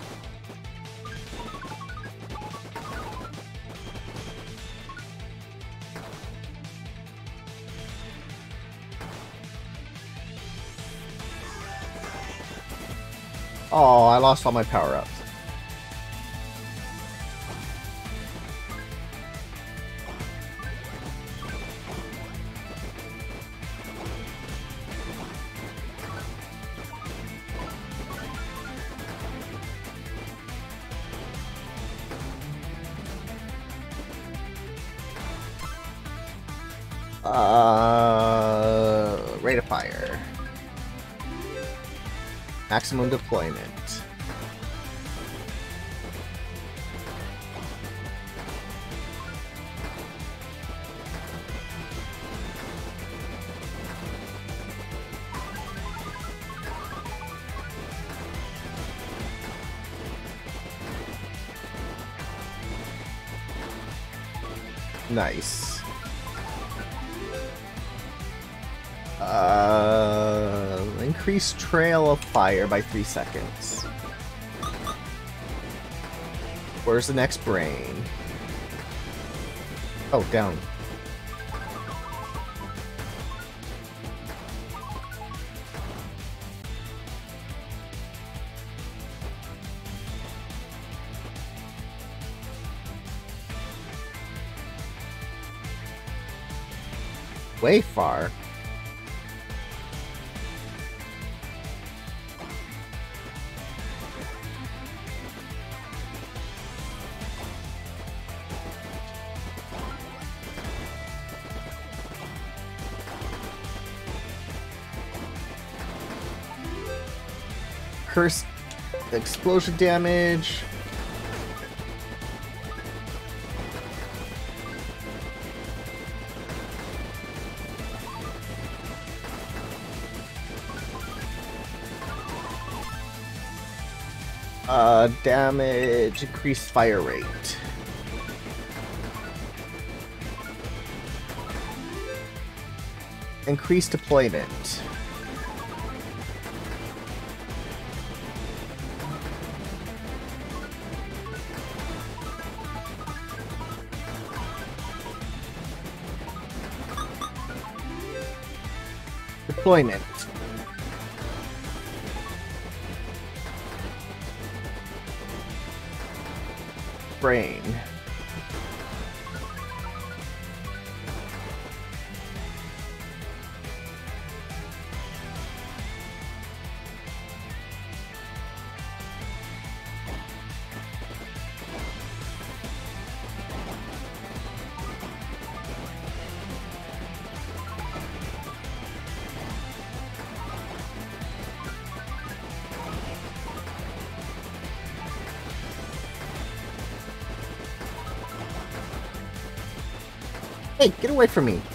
Oh, I lost all my power-ups. Uh, rate of fire. Maximum deployment. Nice. Uh, increase trail of fire by three seconds. Where's the next brain? Oh, down. Way far. Curse explosion damage. Uh, damage, increased fire rate. Increased deployment. Deployment. Brain. Hey, get away from me.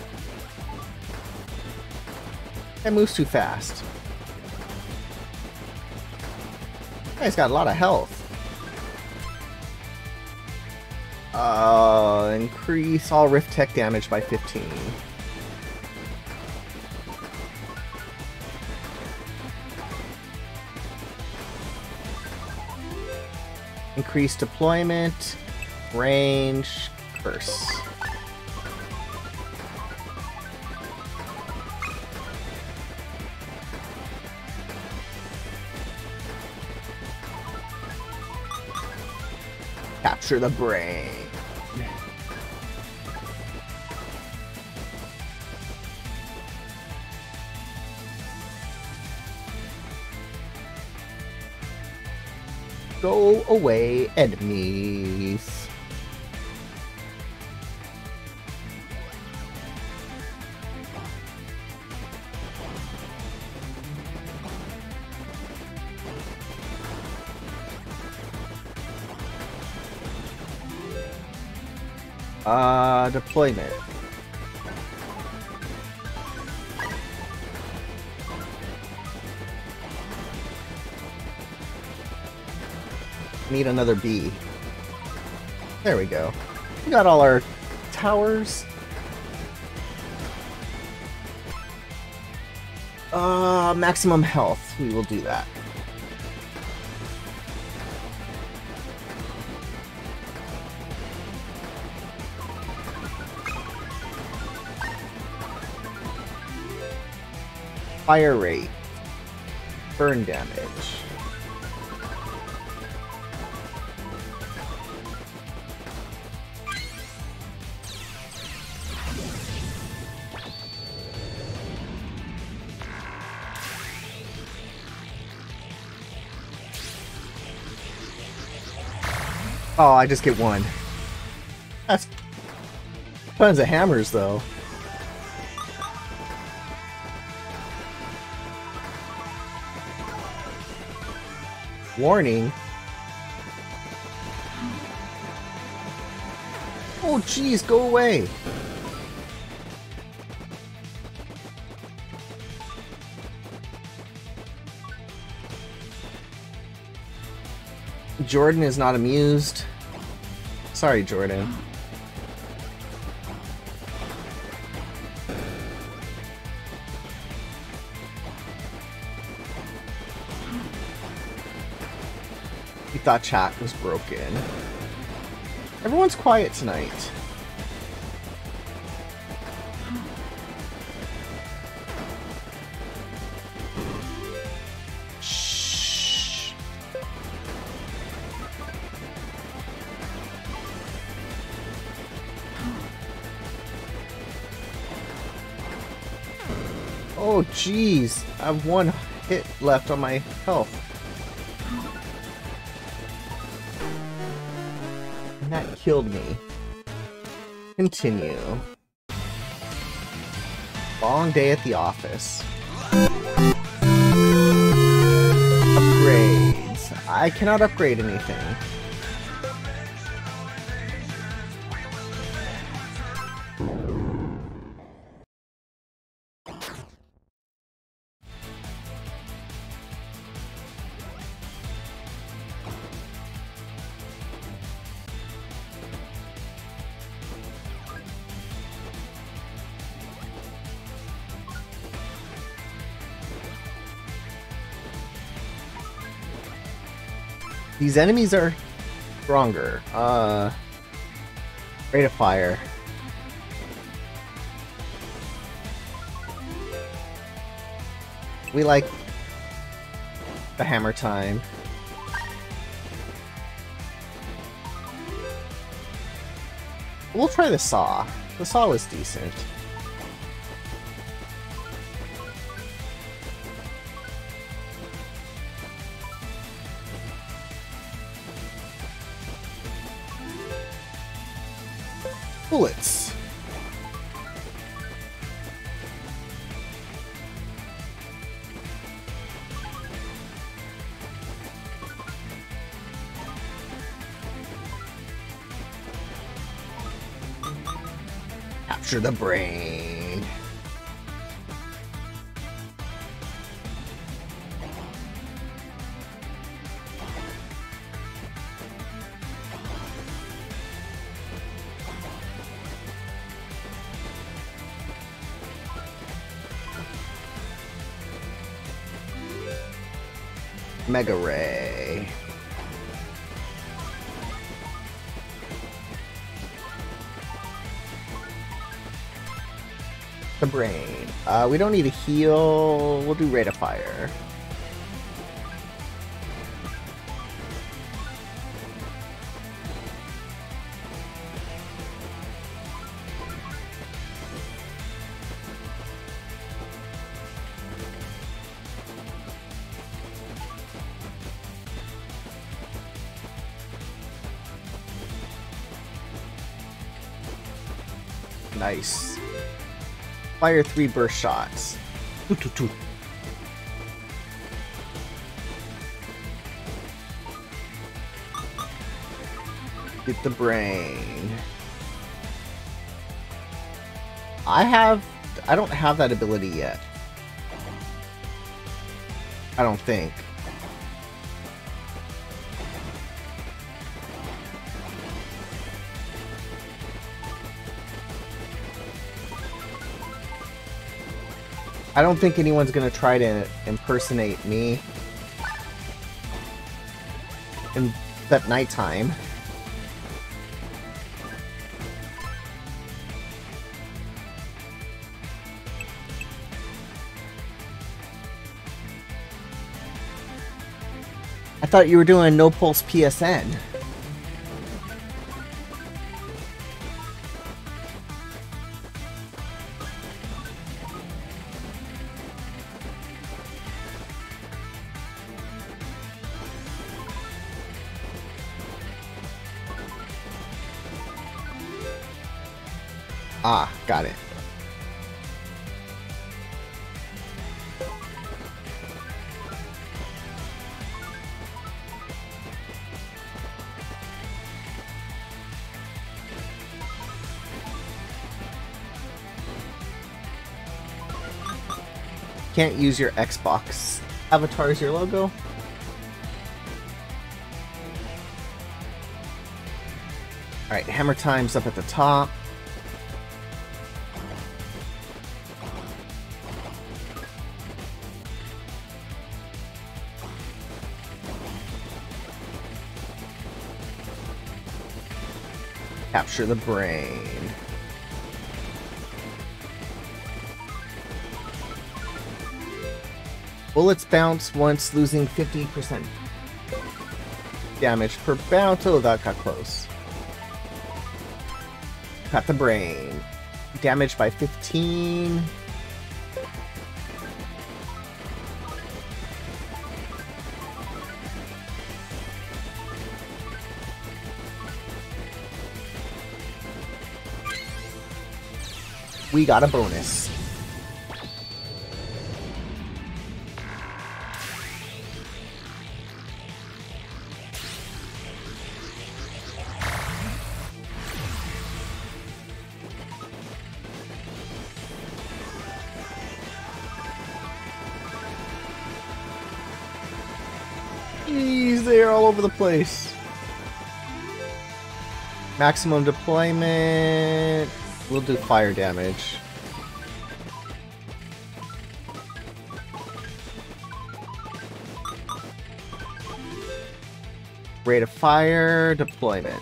That moves too fast. Guy's got a lot of health. Uh, increase all Rift Tech damage by fifteen. Increase deployment, range, curse. Capture the brain. Go away, enemies. Uh, deployment. Need another B. There we go. We got all our towers. Uh, maximum health. We will do that. Fire rate. Burn damage. Oh, I just get one. That's tons of hammers, though. Warning. Oh, jeez, go away. Jordan is not amused. Sorry, Jordan. He thought chat was broken. Everyone's quiet tonight. Oh, jeez. I have one hit left on my health. And that killed me. Continue. Long day at the office. Upgrades. I cannot upgrade anything. These enemies are stronger. Uh, rate of fire. We like the hammer time. We'll try the saw. The saw was decent. Bullets. Capture the brain. Mega Ray. The brain. Uh, we don't need a heal. We'll do Rate of Fire. Nice. Fire three burst shots. Toot, toot, toot. Get the brain. I have... I don't have that ability yet. I don't think. I don't think anyone's gonna try to impersonate me in that nighttime. I thought you were doing no pulse P S N. Ah, got it. Can't use your Xbox avatar as your logo. Alright, hammer time's up at the top. Capture the brain. Bullets bounce once, losing fifty percent damage per bounce. Oh, that got close. Got the brain. Damage by fifteen. We got a bonus. Jeez, they're all over the place. Maximum deployment. We'll do fire damage. Rate of fire, deployment.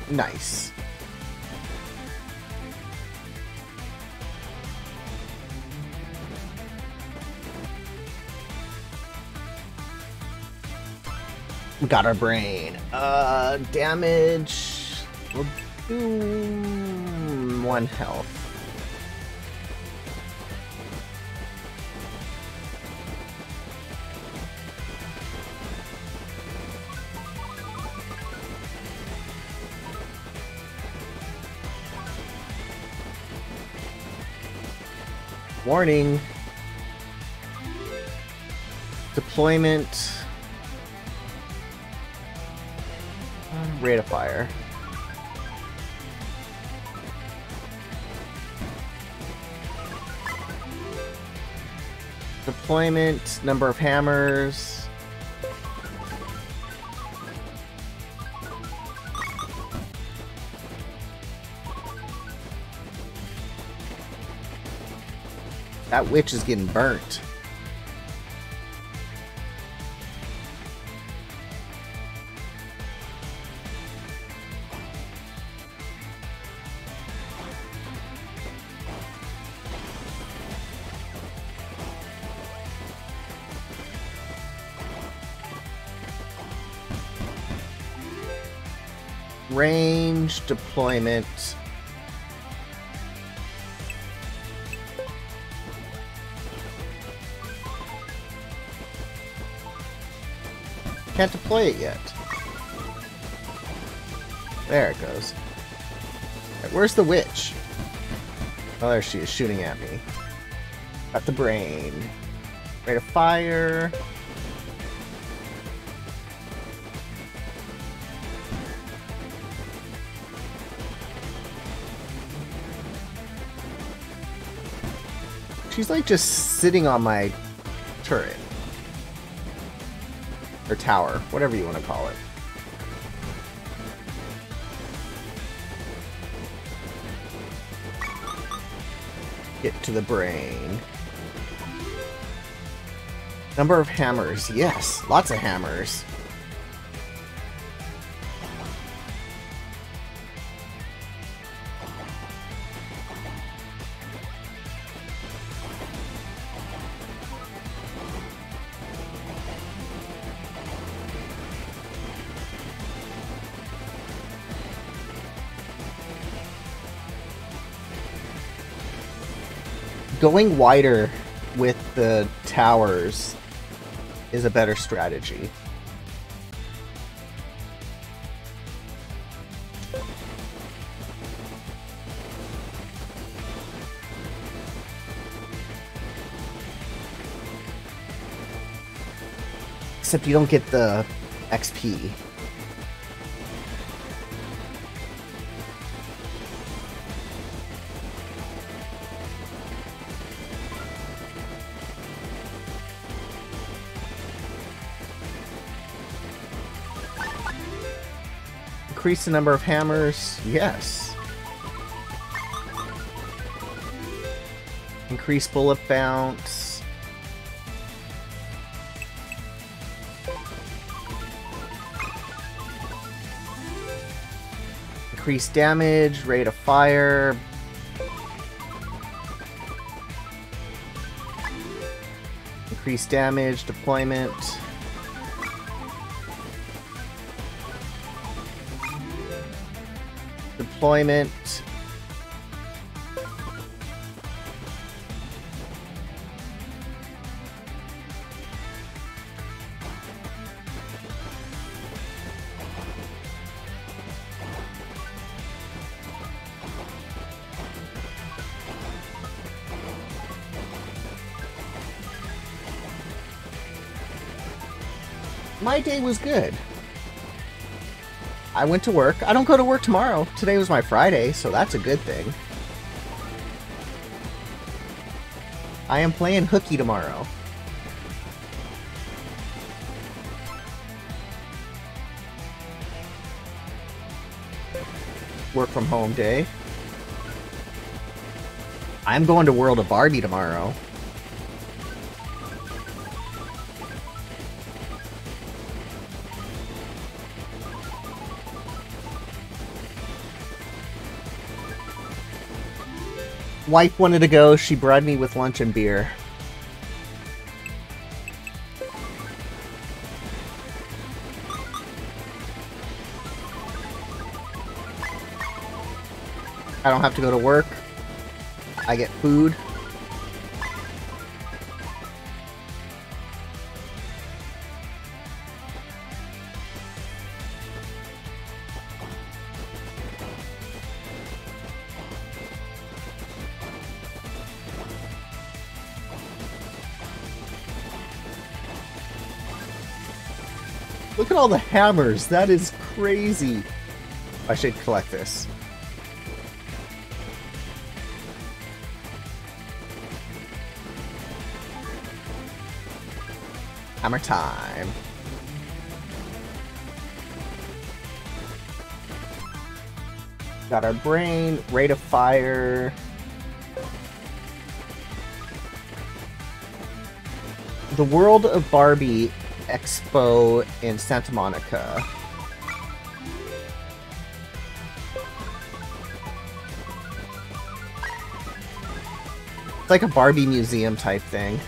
Nice. We got our brain. Uh, damage. We'll do one health. Warning. Deployment. Rate of fire. Deployment, number of hammers. That witch is getting burnt. Range, deployment. Can't deploy it yet. There it goes. Right, where's the witch? Oh, there she is, shooting at me. Got the brain. Rate of fire. She's like just sitting on my turret. Or tower, whatever you want to call it. Get to the brain. Number of hammers. Yes, lots of hammers. Going wider with the towers is a better strategy. Except you don't get the X P. Increase the number of hammers. Yes. Increase bullet bounce. Increase damage, rate of fire. Increase damage, deployment. Deployment. My day was good. I went to work. I don't go to work tomorrow. Today was my Friday, so that's a good thing. I am playing hooky tomorrow. Work from home day. I'm going to World of Barbie tomorrow. Wife wanted to go. She bribed me with lunch and beer. I don't have to go to work. I get food. Look at all the hammers. That is crazy. I should collect this. Hammer time. Got our brain, rate of fire. The World of Barbie Expo in Santa Monica. It's like a Barbie museum type thing.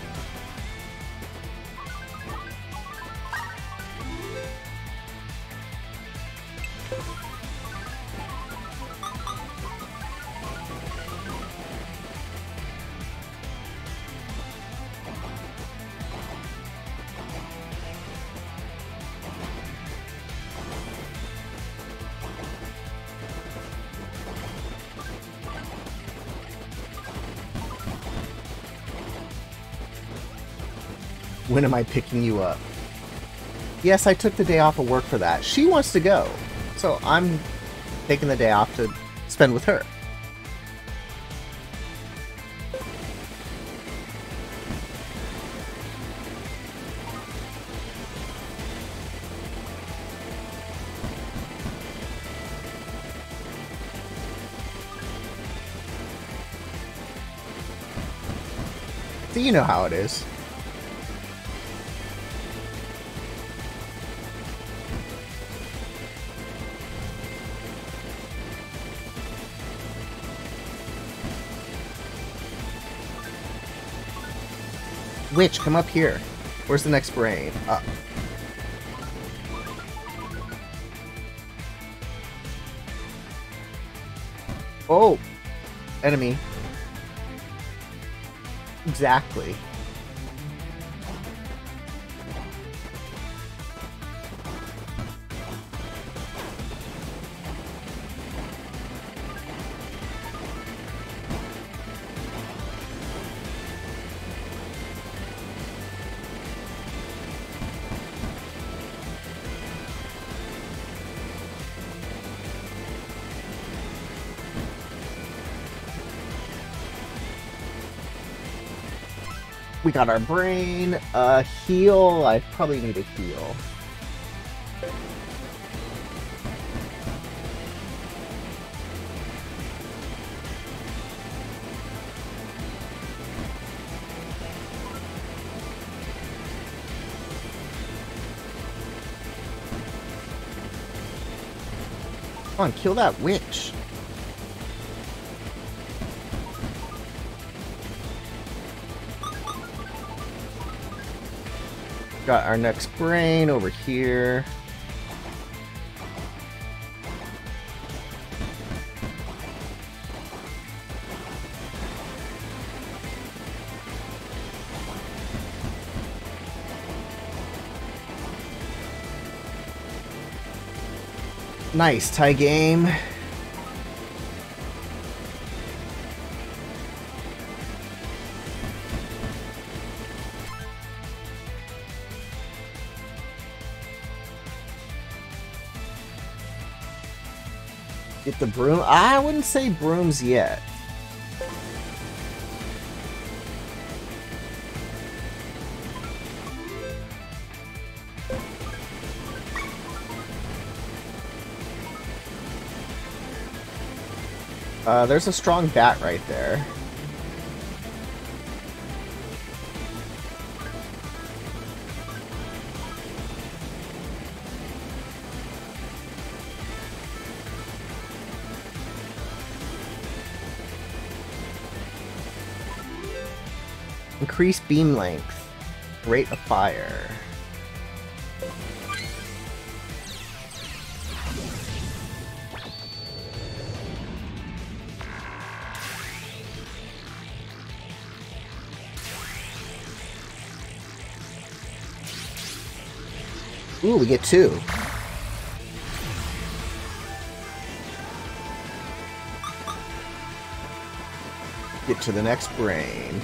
When am I picking you up? Yes, I took the day off of work for that. She wants to go, so I'm taking the day off to spend with her. So you know how it is. Witch, come up here. Where's the next brain? Up. Oh! Enemy. Exactly. We got our brain. Uh, heal. I probably need a heal. Come on, kill that witch. Got our next brain over here. Nice, tie game. Get the broom. I wouldn't say brooms yet. Uh, there's a strong bat right there. Increase beam length. Rate of fire. Ooh, we get two. Get to the next brain.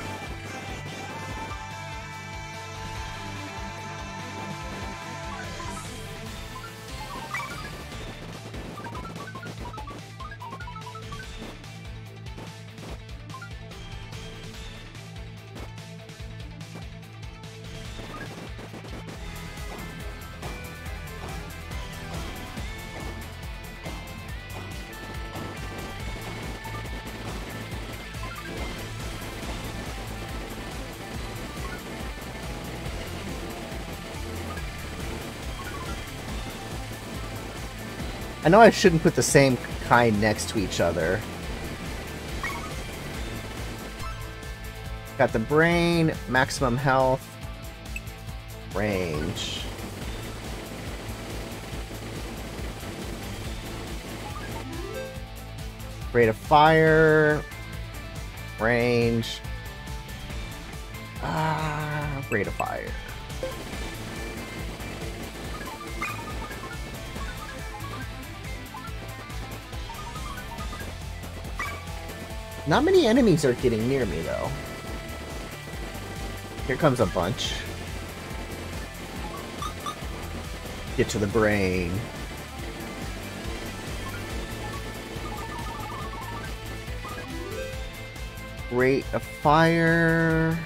I know I shouldn't put the same kind next to each other. Got the brain, maximum health, range. Rate of fire, range. Ah, rate of fire. Not many enemies are getting near me, though. Here comes a bunch. Get to the brain. Rate of fire.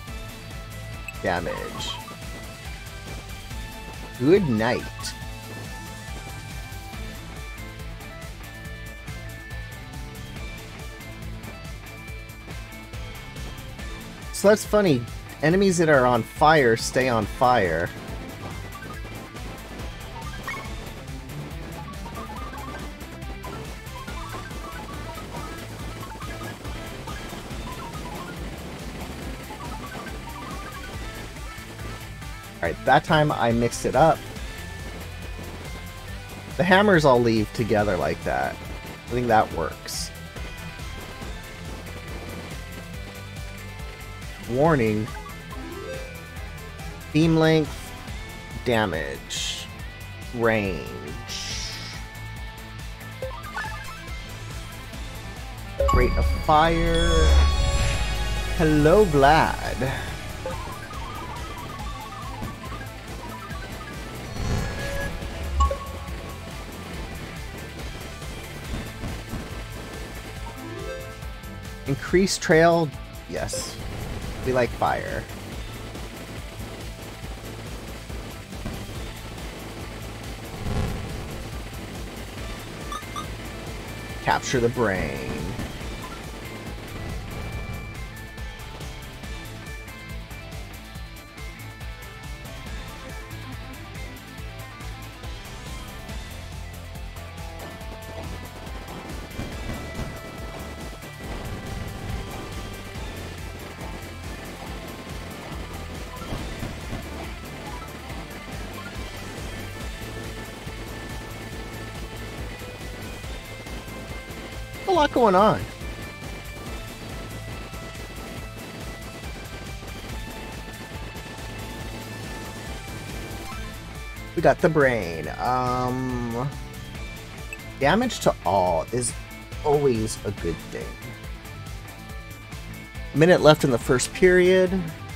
Damage. Good night. So that's funny. Enemies that are on fire stay on fire. Alright, that time I mixed it up. The hammers I'll leave together like that. I think that works. Warning. Beam length. Damage. Range. Rate of fire. Hello, Vlad. Increase trail. Yes. We like fire. Capture the brain. A lot going on. We got the brain. Um, damage to all is always a good thing. A minute left in the first period.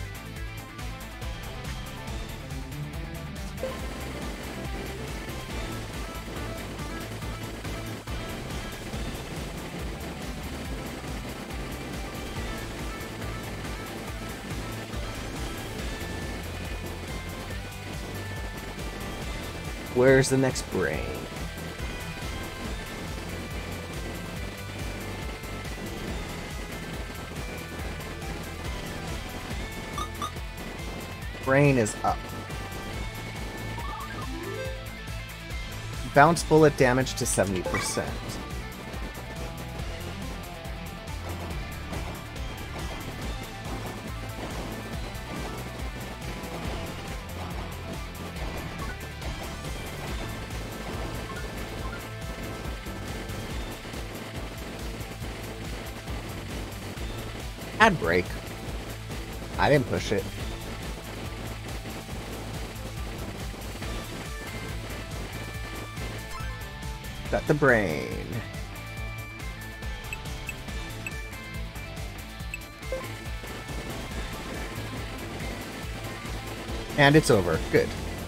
Where's the next brain? Brain is up. Bounce bullet damage to seventy percent. Ad break. I didn't push it. Got the brain. And it's over. Good.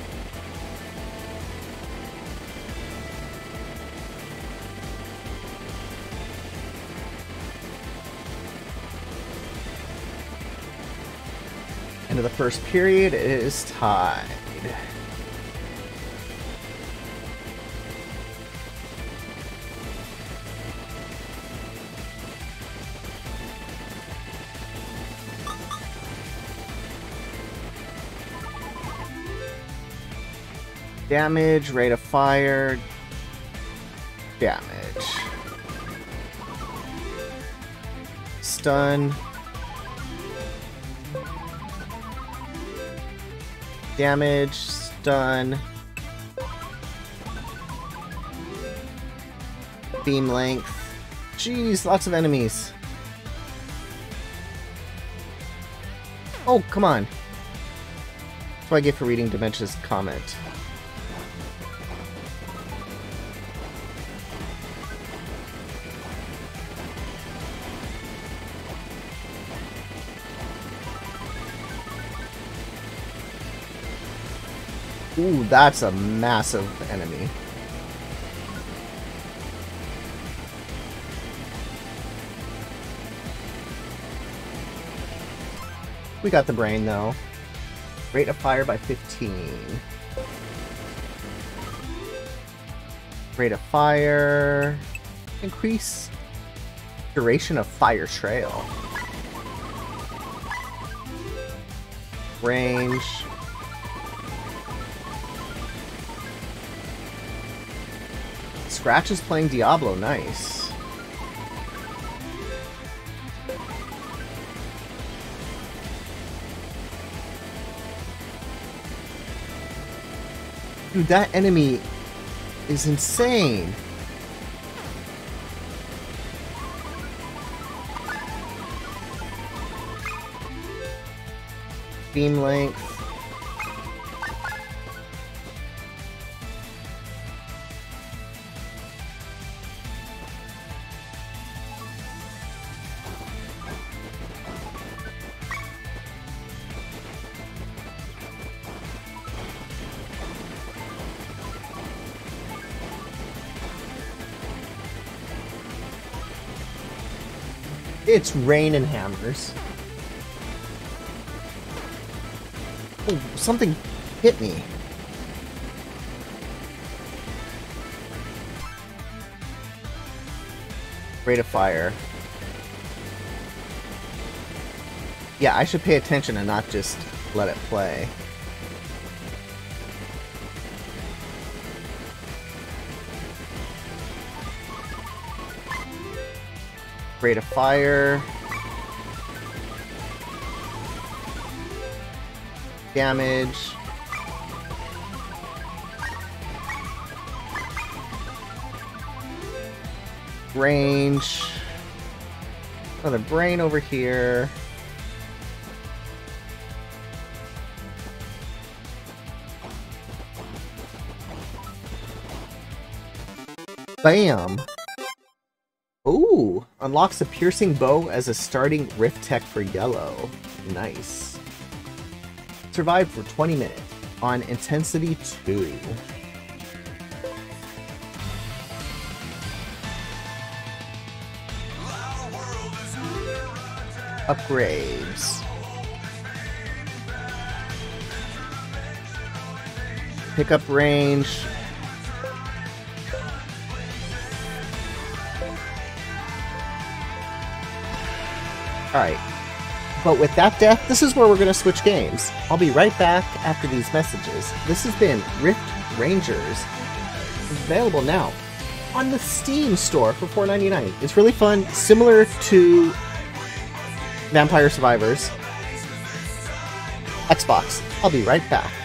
End of the first period is tied. Damage, rate of fire, damage. Stun. Damage, stun. Beam length. Jeez, lots of enemies. Oh, come on. That's what I get for reading Dementia's comment. Ooh, that's a massive enemy. We got the brain, though. Rate of fire by fifteen. Rate of fire... Increase duration of fire trail. Range... Scratch is playing Diablo, nice. Dude, that enemy is insane. Beam length. It's rain and hammers. Oh, something hit me. Rate of fire. Yeah, I should pay attention and not just let it play. Rate of fire. Damage. Range. Another brain over here. Bam! Ooh! Unlocks a piercing bow as a starting rift tech for yellow. Nice. Survive for twenty minutes on intensity two. Upgrades. Pickup range. Alright. But with that death, this is where we're going to switch games. I'll be right back after these messages. This has been Rift Rangers. Available now on the Steam store for four ninety-nine. It's really fun, similar to Vampire Survivors. Xbox. I'll be right back.